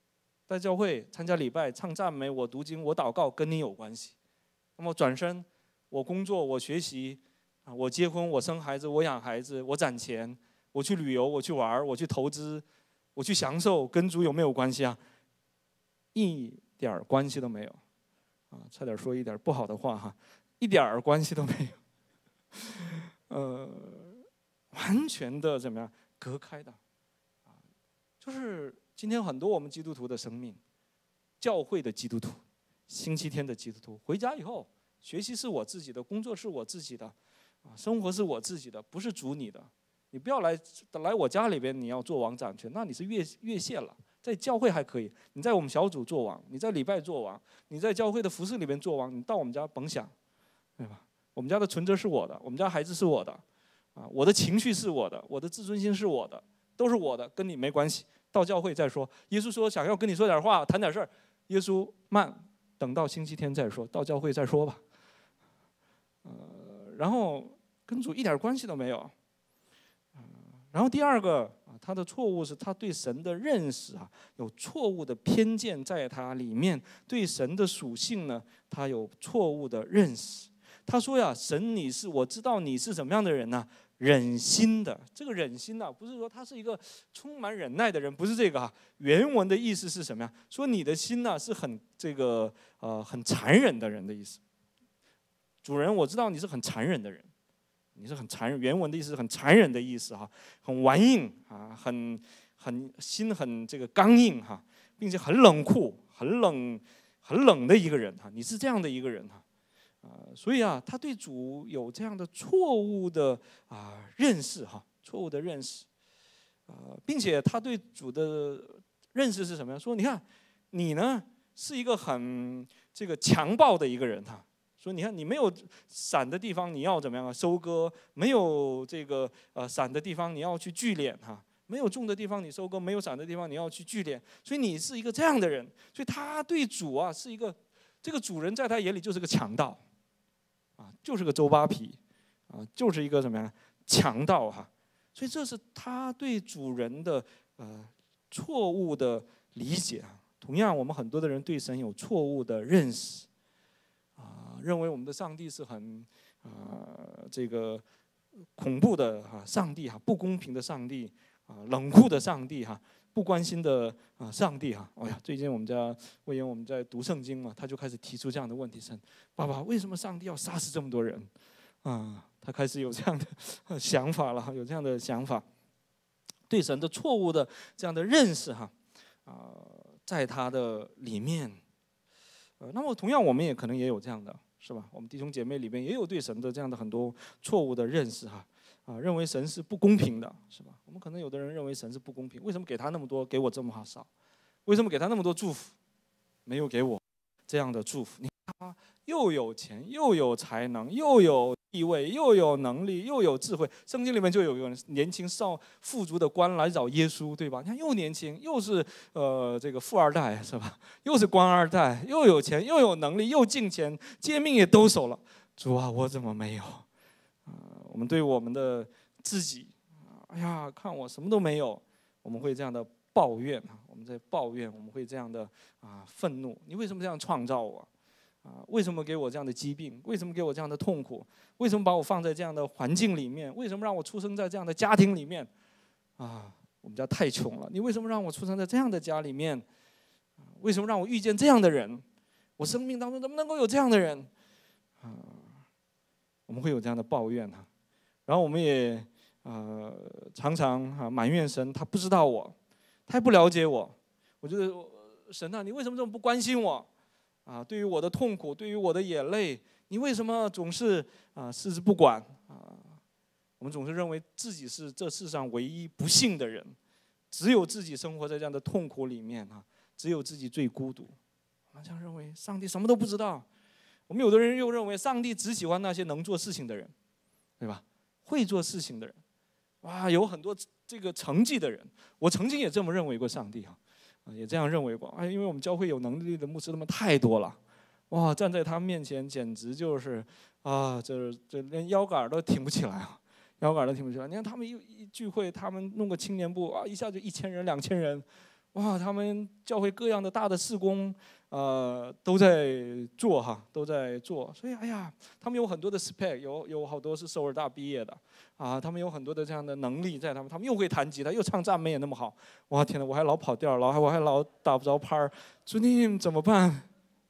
在教会参加礼拜、唱赞美、我读经、我祷告，跟你有关系。那么转身，我工作、我学习，我结婚、我生孩子、我养孩子、我攒钱、我去旅游、我去玩、我去投资、我去享受，跟主有没有关系啊？一点关系都没有。差点说一点不好的话哈，一点关系都没有。完全的怎么样隔开的？就是今天很多我们基督徒的生命，教会的基督徒，星期天的基督徒，回家以后，学习是我自己的，工作是我自己的，生活是我自己的，不是主你的。你不要来我家里边，你要做王掌权，那你是越线了。在教会还可以，你在我们小组做王，你在礼拜做王，你在教会的服事里面做王，你到我们家甭想，对吧？我们家的存折是我的，我们家孩子是我的，我的情绪是我的，我的自尊心是我的，都是我的，跟你没关系。到教会再说。耶稣说想要跟你说点话，谈点事儿，耶稣慢，等到星期天再说，到教会再说吧。然后跟主一点关系都没有。然后第二个，他的错误是他对神的认识有错误的偏见在他里面，对神的属性呢，他有错误的认识。他说呀，神你是我知道你是什么样的人呢？忍心的。这个忍心不是说他是一个充满忍耐的人，不是这个原文的意思是什么呀？说你的心是很很残忍的人的意思。主人，我知道你是很残忍的人，你是很残忍。原文的意思是很残忍的意思很顽硬很心很刚硬并且很冷酷、很冷的一个人你是这样的一个人所以他对主有这样的错误的认识错误的认识并且他对主的认识是什么呀？说你看你呢是一个很强暴的一个人说你看你没有散的地方你要怎么样收割，没有散的地方你要去聚敛没有种的地方你收割，没有散的地方你要去聚敛，所以你是一个这样的人。所以他对主是一个这个主人在他眼里就是个强盗就是个周扒皮就是一个什么呀强盗所以这是他对主人的错误的理解同样我们很多的人对神有错误的认识认为我们的上帝是很恐怖的上帝不公平的上帝冷酷的上帝不关心的上帝哎呀，最近我们家魏延我们在读圣经嘛，他就开始提出这样的问题：神爸爸，为什么上帝要杀死这么多人他开始有这样的想法了有这样的想法，对神的错误的这样的认识在他的里面那么同样我们也可能也有这样的，是吧？我们弟兄姐妹里面也有对神的这样的很多错误的认识认为神是不公平的，是吧？我们可能有的人认为神是不公平，为什么给他那么多，给我这么少？为什么给他那么多祝福，没有给我这样的祝福？你看他又有钱，又有才能，又有地位，又有能力，又有智慧。圣经里面就有一个年轻富足的官来找耶稣，对吧？你看又年轻，又是富二代，是吧？又是官二代，又有钱，又有能力，又敬虔，诫命也都守了。主啊，我怎么没有？我们对我们的自己，哎呀，看我什么都没有，我们会这样的抱怨我们在抱怨，我们会这样的愤怒。你为什么这样创造我？为什么给我这样的疾病？为什么给我这样的痛苦？为什么把我放在这样的环境里面？为什么让我出生在这样的家庭里面？我们家太穷了，你为什么让我出生在这样的家里面？为什么让我遇见这样的人？我生命当中怎么能够有这样的人？我们会有这样的抱怨然后我们也常常埋怨神，他不知道我，他也不了解我。我觉得神你为什么这么不关心我？对于我的痛苦，对于我的眼泪，你为什么总是视之不管？我们总是认为自己是这世上唯一不幸的人，只有自己生活在这样的痛苦里面只有自己最孤独。我们这样认为，上帝什么都不知道。我们有的人又认为上帝只喜欢那些能做事情的人，对吧？会做事情的人，有很多成绩的人。我曾经也这么认为过上帝也这样认为过。因为我们教会有能力的牧师他们太多了，站在他们面前简直就是这连腰杆都挺不起来腰杆都挺不起来。你看他们一聚会，他们弄个青年部一下就1000人、2000人， 哇，他们教会各样的大的事工，都在做哈，都在做。所以哎呀，他们有很多的 spec， 有好多是首尔大毕业的啊，他们有很多的这样的能力在他们又会弹吉他，又唱赞美也那么好。哇，天哪，我还老跑调，我还老打不着拍儿，主你怎么办？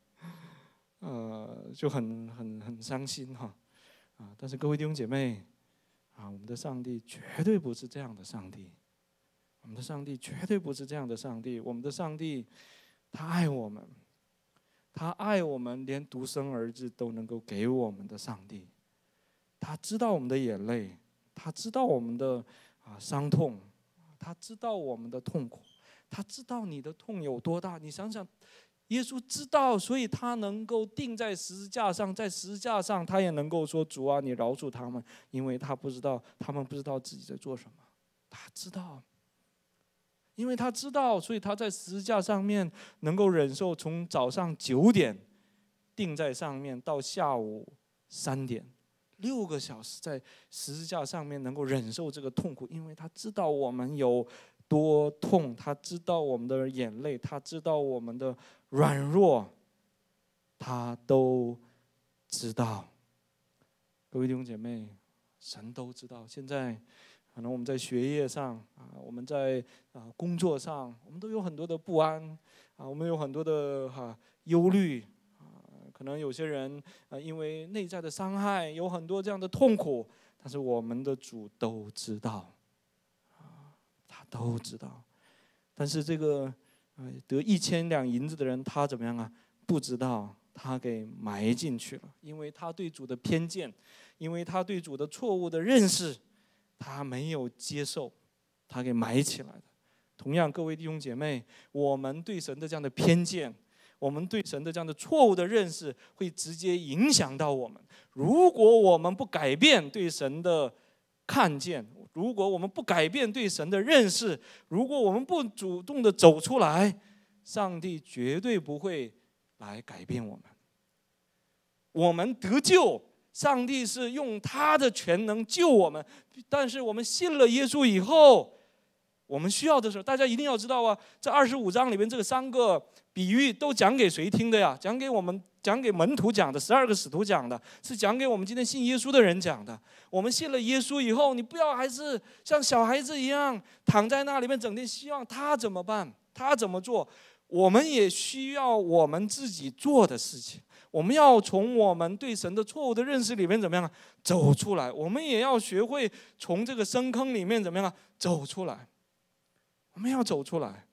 就很伤心哈，但是各位弟兄姐妹，我们的上帝绝对不是这样的上帝，我们的上帝绝对不是这样的上帝，我们的上帝，他爱我们，他爱我们，连独生儿子都能够给我们的上帝，他知道我们的眼泪，他知道我们的伤痛，他知道我们的痛苦，他知道你的痛有多大，你想想。耶稣知道，所以他能够钉在十字架上，在十字架上，他也能够说：“主啊，你饶恕他们，因为他们不知道自己在做什么。”他知道，因为他知道，所以他在十字架上面能够忍受从早上9点钉在上面到下午3点，6个小时在十字架上面能够忍受这个痛苦，因为他知道我们有多痛，他知道我们的眼泪，他知道我们的软弱，他都知道。各位弟兄姐妹，神都知道。现在可能我们在学业上我们在工作上，我们都有很多的不安我们有很多的忧虑可能有些人因为内在的伤害，有很多这样的痛苦，但是我们的主都知道他都知道。但是这个得1000两银子的人，他怎么样不知道，他给埋进去了，因为他对主的偏见，因为他对主的错误的认识，他没有接受，他给埋起来的。同样，各位弟兄姐妹，我们对神的这样的偏见，我们对神的这样的错误的认识，会直接影响到我们。如果我们不改变对神的看见，如果我们不改变对神的认识，如果我们不主动的走出来，上帝绝对不会来改变我们。我们得救，上帝是用他的全能救我们，但是我们信了耶稣以后，我们需要的时候，大家一定要知道这25章里面这个3个比喻都讲给谁听的呀？讲给门徒讲的，12个使徒讲的，是讲给我们今天信耶稣的人讲的。我们信了耶稣以后，你不要还是像小孩子一样躺在那里面，整天希望他怎么办，他怎么做。我们也需要我们自己做的事情，我们要从我们对神的错误的认识里面怎么样走出来。我们也要学会从这个深坑里面怎么样走出来。我们要走出来。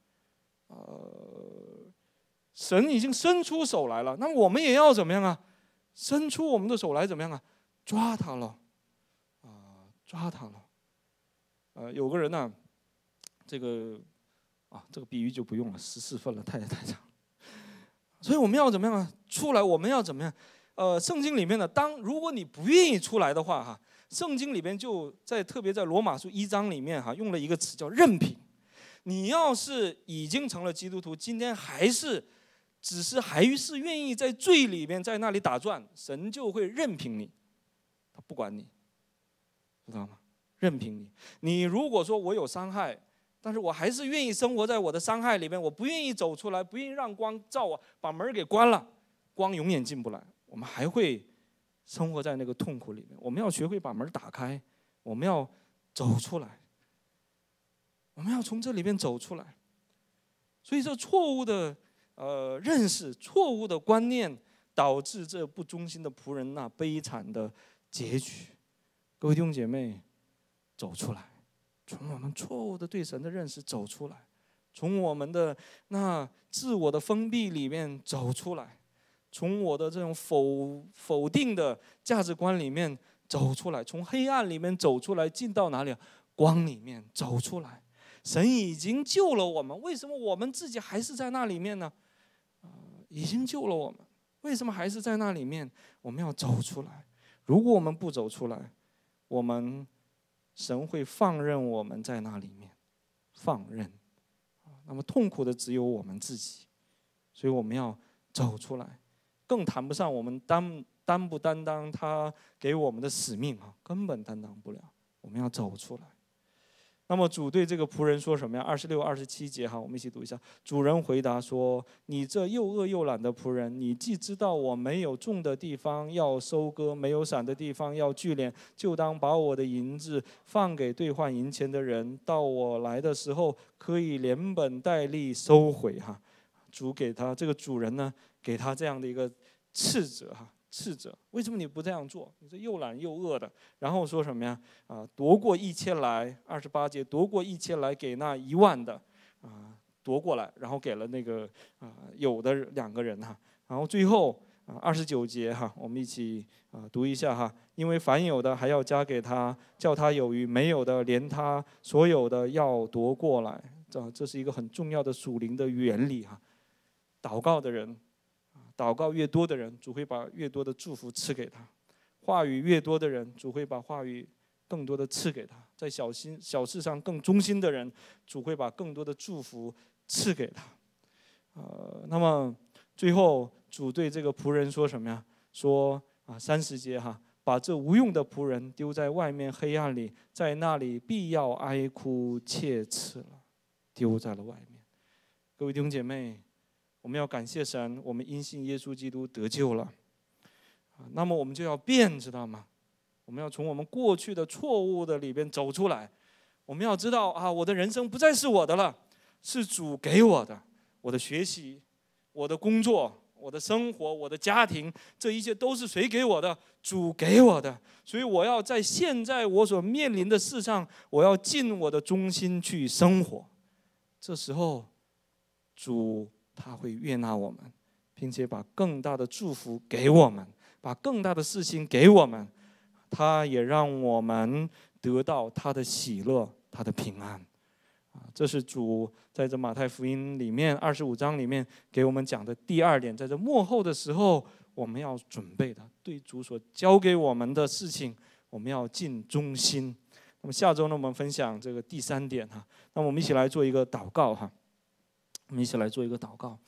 神已经伸出手来了，那我们也要怎么样伸出我们的手来怎么样抓他了。抓他了。有个人这个比喻就不用了，14分了，太长了。所以我们要怎么样出来？我们要怎么样？圣经里面如果你不愿意出来的话圣经里面就特别在罗马书1章里面用了一个词叫任凭。你要是已经成了基督徒，今天只是还是愿意在罪里面在那里打转，神就会任凭你，他不管你，知道吗？任凭你。你如果说我有伤害，但是我还是愿意生活在我的伤害里面，我不愿意走出来，不愿意让光照我，把门给关了，光永远进不来，我们还会生活在那个痛苦里面。我们要学会把门打开，我们要走出来，我们要从这里面走出来。所以这错误的认识，错误的观念，导致这不忠心的仆人悲惨的结局。各位弟兄姐妹，走出来，从我们错误的对神的认识走出来，从我们的那自我的封闭里面走出来，从我的这种否定的价值观里面走出来，从黑暗里面走出来，进到哪里？光里面走出来。神已经救了我们，为什么我们自己还是在那里面呢？已经救了我们，为什么还是在那里面？我们要走出来。如果我们不走出来，神会放任我们在那里面，放任。那么痛苦的只有我们自己，所以我们要走出来。更谈不上我们担不担当他给我们的使命根本担当不了。我们要走出来。 那么主对这个仆人说什么呀？26、27节哈，我们一起读一下。主人回答说：“你这又饿又懒的仆人，你既知道我没有种的地方要收割，没有散的地方要聚敛，就当把我的银子放给兑换银钱的人，到我来的时候可以连本带利收回。”哈，主给他这个主人呢，给他这样的一个斥责哈。斥责，为什么你不这样做？你这又懒又饿的。然后说什么呀？夺过1000来，28节，夺过1000来给那10000的，夺过来，然后给了那个有的2个人哈。然后最后29节哈，我们一起读一下哈。因为凡有的还要加给他，叫他有余；没有的，连他所有的要夺过来。这是一个很重要的属灵的原理哈。祷告的人。祷告越多的人，主会把越多的祝福赐给他；话语越多的人，主会把话语更多的赐给他；在小事上更忠心的人，主会把更多的祝福赐给他。那么最后主对这个仆人说什么呀？说30节哈，把这无用的仆人丢在外面黑暗里，在那里必要哀哭切齿了，丢在了外面。各位弟兄姐妹，我们要感谢神，我们因信耶稣基督得救了。那么我们就要变，知道吗？我们要从我们过去的错误的里边走出来。我们要知道我的人生不再是我的了，是主给我的。我的学习，我的工作，我的生活，我的家庭，这一切都是谁给我的？主给我的。所以我要在现在我所面临的事上，我要尽我的忠心去生活。这时候，主他会悦纳我们，并且把更大的祝福给我们，把更大的事情给我们。他也让我们得到他的喜乐，他的平安。这是主在这马太福音里面25章里面给我们讲的第2点。在这末后的时候，我们要准备的，对主所交给我们的事情，我们要尽忠心。那么下周呢，我们分享这个第3点哈。那我们一起来做一个祷告哈。我们一起来做一个祷告。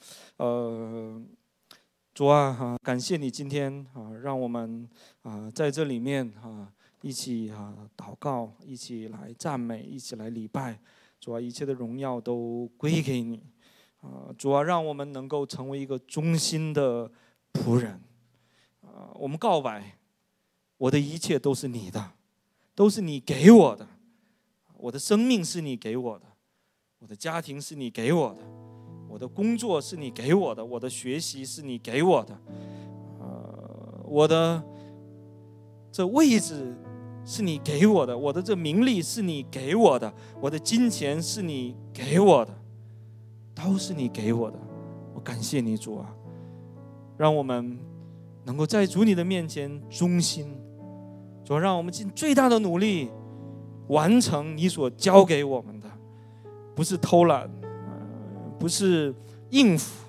主啊，感谢你今天让我们在这里面一起祷告，一起来赞美，一起来礼拜。主啊，一切的荣耀都归给你。主啊，让我们能够成为一个忠心的仆人。我们告白，我的一切都是你的，都是你给我的。我的生命是你给我的，我的家庭是你给我的，我的工作是你给我的，我的学习是你给我的，我的这位置是你给我的，我的这名利是你给我的，我的金钱是你给我的，都是你给我的。我感谢你，主啊，让我们能够在主你的面前忠心。主啊，让我们尽最大的努力完成你所交给我们的，不是偷懒，不是应付，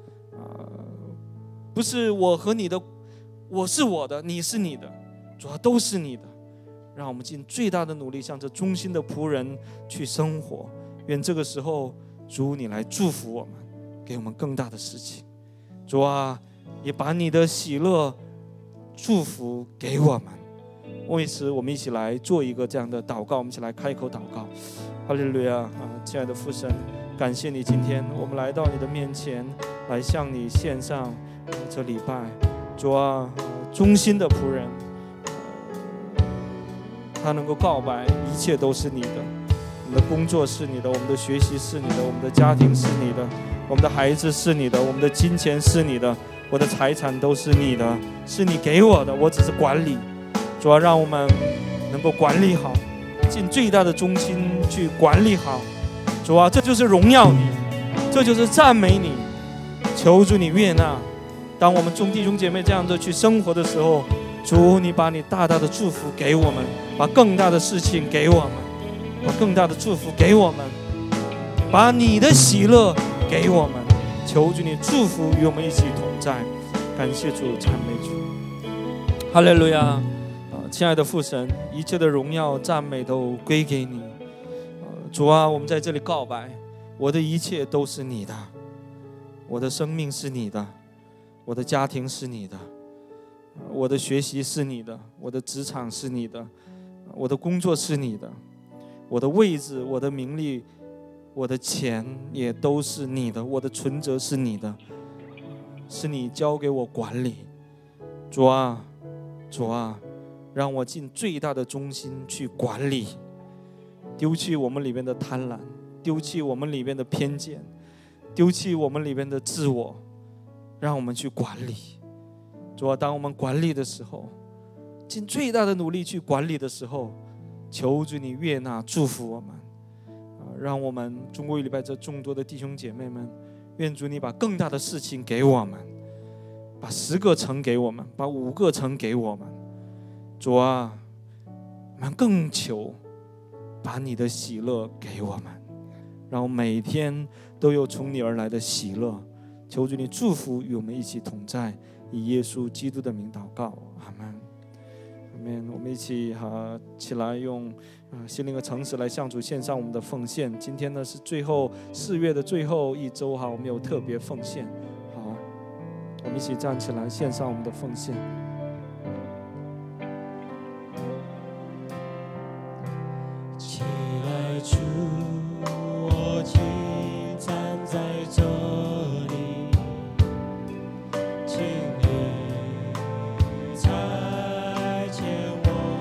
不是我和你的，我是我的，你是你的，主要都是你的。让我们尽最大的努力，向着忠心的仆人去生活。愿这个时候，主你来祝福我们，给我们更大的事情。主啊，也把你的喜乐、祝福给我们。为此，我们一起来做一个这样的祷告。我们一起来开口祷告。哈利路亚！亲爱的父神，感谢你今天我们来到你的面前，来向你献上这礼拜。主啊，忠心的仆人，他能够告白，一切都是你的。我们的工作是你的，我们的学习是你的，我们的家庭是你的，我们的孩子是你的，我们的金钱是你的，我的财产都是你的，是你给我的，我只是管理。主要让我们能够管理好，尽最大的忠心去管理好。主啊，这就是荣耀你，这就是赞美你。求主你悦纳。当我们众弟兄姐妹这样的去生活的时候，主你把你大大的祝福给我们，把更大的事情给我们，把更大的祝福给我们，把你的喜乐给我们。求主你祝福与我们一起同在。感谢主，赞美主。哈利路亚！亲爱的父神，一切的荣耀赞美都归给你。主啊，我们在这里告白，我的一切都是你的，我的生命是你的，我的家庭是你的，我的学习是你的，我的职场是你的，我的工作是你的。 我的位置、我的名利、我的钱也都是你的，我的存折是你的，是你交给我管理。主啊，主啊，让我尽最大的忠心去管理，丢弃我们里面的贪婪，丢弃我们里面的偏见，丢弃我们里面的自我，让我们去管理。主啊，当我们管理的时候，尽最大的努力去管理的时候，求主你悦纳祝福我们，让我们中国礼拜这众多的弟兄姐妹们，愿主你把更大的事情给我们，把10个城给我们，把5个城给我们。主啊，我们更求把你的喜乐给我们，让我每天都有从你而来的喜乐。求主你祝福与我们一起同在，以耶稣基督的名祷告，阿们。阿们。我们一起起来用心灵和诚实来向主献上我们的奉献。今天呢是4月的最后一周我们有特别奉献。好，我们一起站起来献上我们的奉献。 起来主，我今站在这里，请你差遣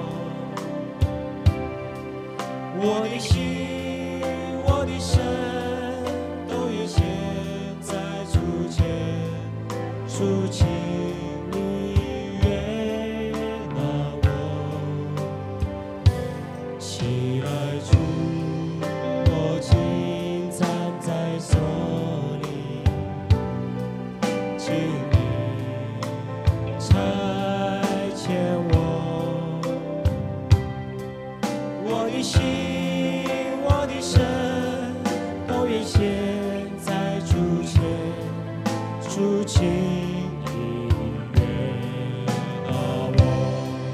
我的心，我的身都已献在主前，主请你悦纳我。起来主，我今站在这里，请你差遣我的心，我的身都已献在主前，主请你悦纳我。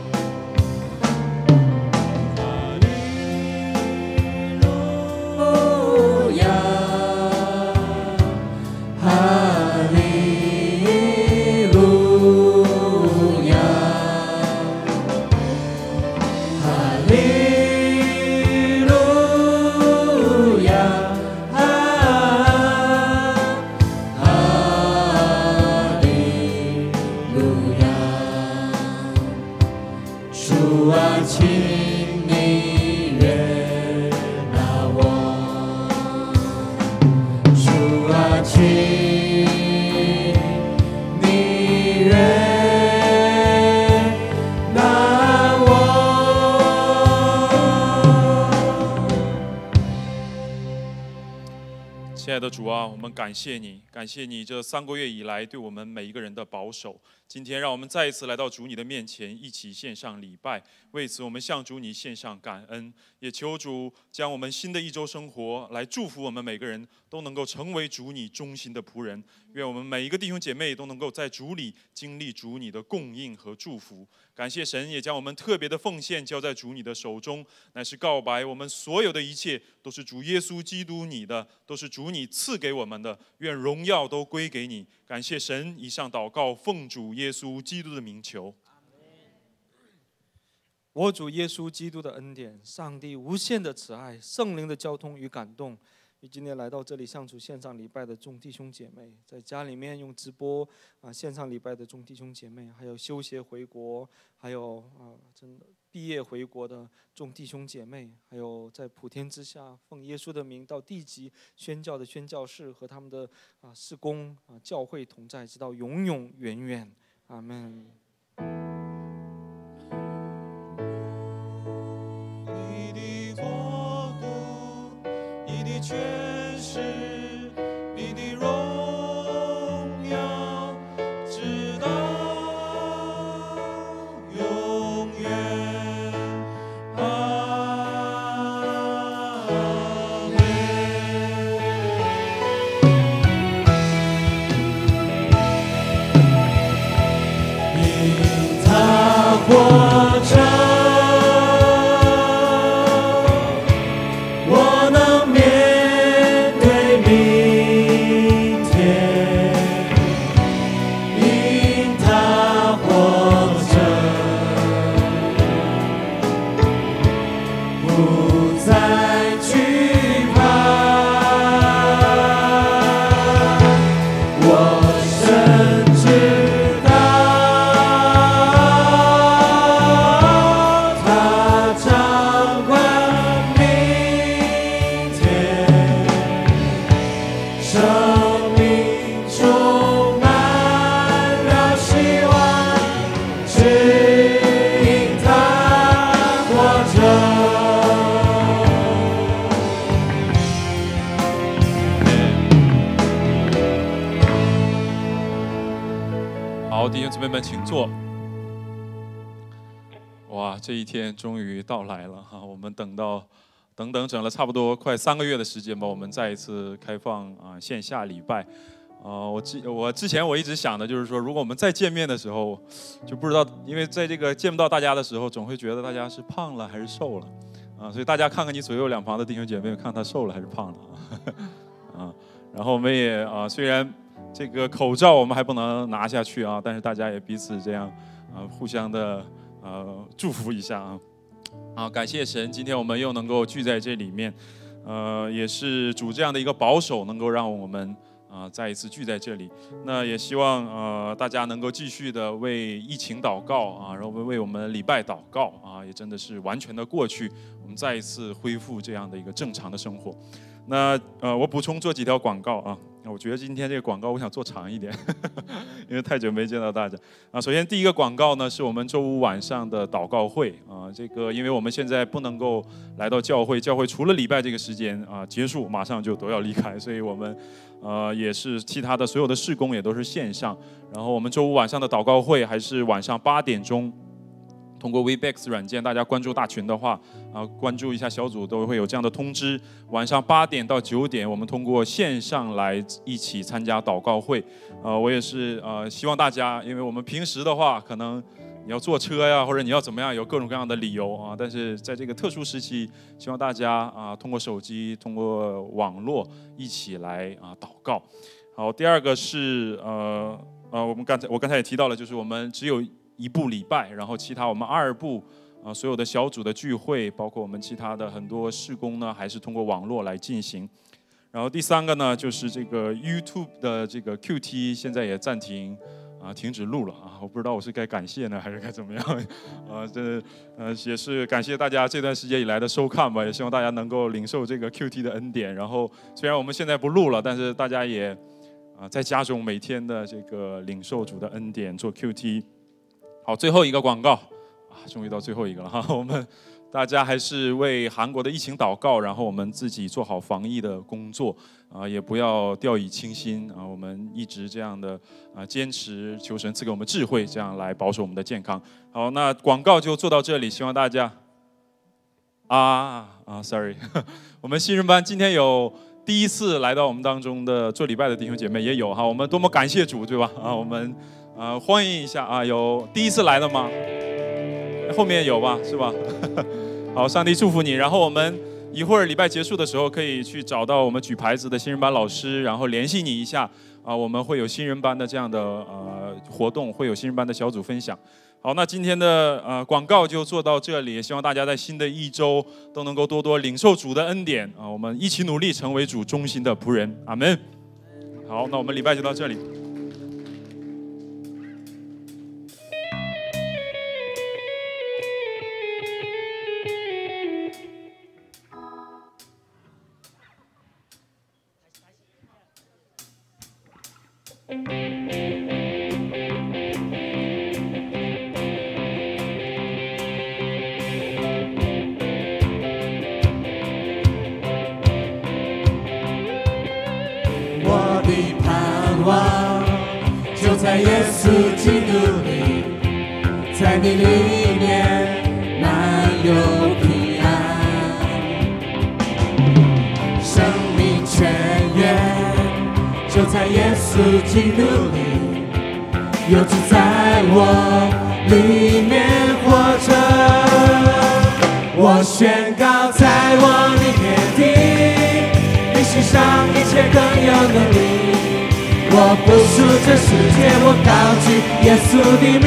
主啊，请你悦纳我，主啊，请你悦纳我。 亲爱的主啊，我们感谢你，感谢你这3个月以来对我们每一个人的保守。今天让我们再一次来到主你的面前，一起献上礼拜。为此我们向主你献上感恩，也求主将我们新的一周生活来祝福我们每个人都能够成为主你忠心的仆人。愿我们每一个弟兄姐妹都能够在主里经历主你的供应和祝福。感谢神，也将我们特别的奉献交在主你的手中，乃是告白我们所有的一切都是主耶稣基督你的，都是主你赐给我们的，愿荣耀都归给你。感谢神，以上祷告奉主耶稣基督的名求。 我主耶稣基督的恩典，上帝无限的慈爱，圣灵的交通与感动，与今天来到这里向主献上礼拜的众弟兄姐妹，在家里面用直播献上礼拜的众弟兄姐妹，还有休学回国，还有真的毕业回国的众弟兄姐妹，还有在普天之下奉耶稣的名到地极宣教的宣教士和他们的事工教会同在，直到永永远远。阿们。 你的国度，你的权势，你的荣耀，直到永远。阿们。因他活着，我能面对生命充满了希望，指引它活着。 好，弟兄姊妹们，请坐。哇，这一天终于到来了哈！我们整了差不多快3个月的时间吧，我们再一次开放线下礼拜。我之前一直想的就是说，如果我们再见面的时候，就不知道，因为在这个见不到大家的时候，总会觉得大家是胖了还是瘦了所以大家看看你左右两旁的弟兄姐妹，看他瘦了还是胖了然后我们也虽然这个口罩我们还不能拿下去但是大家也彼此这样互相的祝福一下感谢神，今天我们又能够聚在这里面，也是主这样的一个保守，能够让我们再一次聚在这里。那也希望大家能够继续的为疫情祷告然后为我们礼拜祷告也真的是完全的过去，我们再一次恢复这样的一个正常的生活。那我补充做几条广告我觉得今天这个广告我想做长一点因为太久没见到大家首先第一个广告呢，是我们周五晚上的祷告会这个因为我们现在不能够来到教会除了礼拜这个时间结束马上就都要离开，所以我们也是其他的所有的事工也都是线上。然后我们周五晚上的祷告会还是晚上8点钟，通过 Webex 软件，大家关注大群的话关注一下小组都会有这样的通知。晚上8点到9点，我们通过线上来一起参加祷告会。我也是希望大家，因为我们平时的话，可能你要坐车呀，或者你要怎么样，有各种各样的理由但是在这个特殊时期，希望大家通过手机、通过网络一起来祷告。好，第二个是我刚才也提到了，就是我们只有1部礼拜，然后其他我们2部所有的小组的聚会，包括我们其他的很多事工呢，还是通过网络来进行。然后第3个呢，就是这个 YouTube 的这个 QT 现在也暂停停止录了我不知道我是该感谢呢，还是该怎么样也是感谢大家这段时间以来的收看吧，也希望大家能够领受这个 QT 的恩典。然后虽然我们现在不录了，但是大家也在家中每天的这个领受主的恩典做 QT。好，最后一个广告终于到最后一个了我们大家还是为韩国的疫情祷告，然后我们自己做好防疫的工作也不要掉以轻心我们一直这样的坚持，求神赐给我们智慧，这样来保守我们的健康。好，那广告就做到这里，希望大家sorry 我们新人班今天有第一次来到我们当中的做礼拜的弟兄姐妹也有我们多么感谢主，对吧我们欢迎一下有第一次来的吗？后面有吧，是吧好，上帝祝福你。然后我们一会儿礼拜结束的时候，可以去找到我们举牌子的新人班老师，然后联系你一下我们会有新人班的这样的活动，会有新人班的小组分享。好，那今天的广告就做到这里，希望大家在新的一周都能够多多领受主的恩典我们一起努力成为主忠心的仆人，阿们。好，那我们礼拜就到这里。 在耶稣基督里，在你里面满有平安，生命泉源就在耶稣基督里，有主在我里面活着。我宣告在我里面的，比世上一切更有能力。我不属这世界，我高举耶稣的名。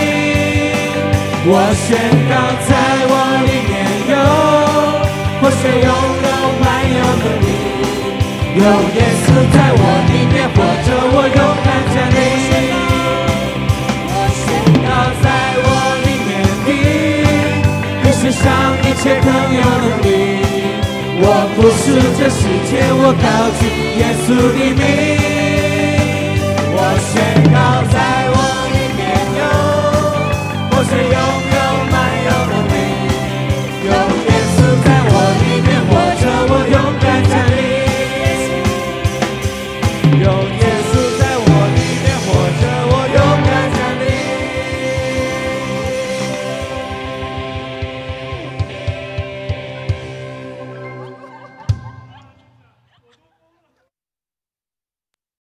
我宣告在我里面有活水涌流满有能力，有耶稣在我里面活着，我勇敢站立。我宣告在我里面的，比世上一切更有能力。 我不是这世界，我高举耶稣的名。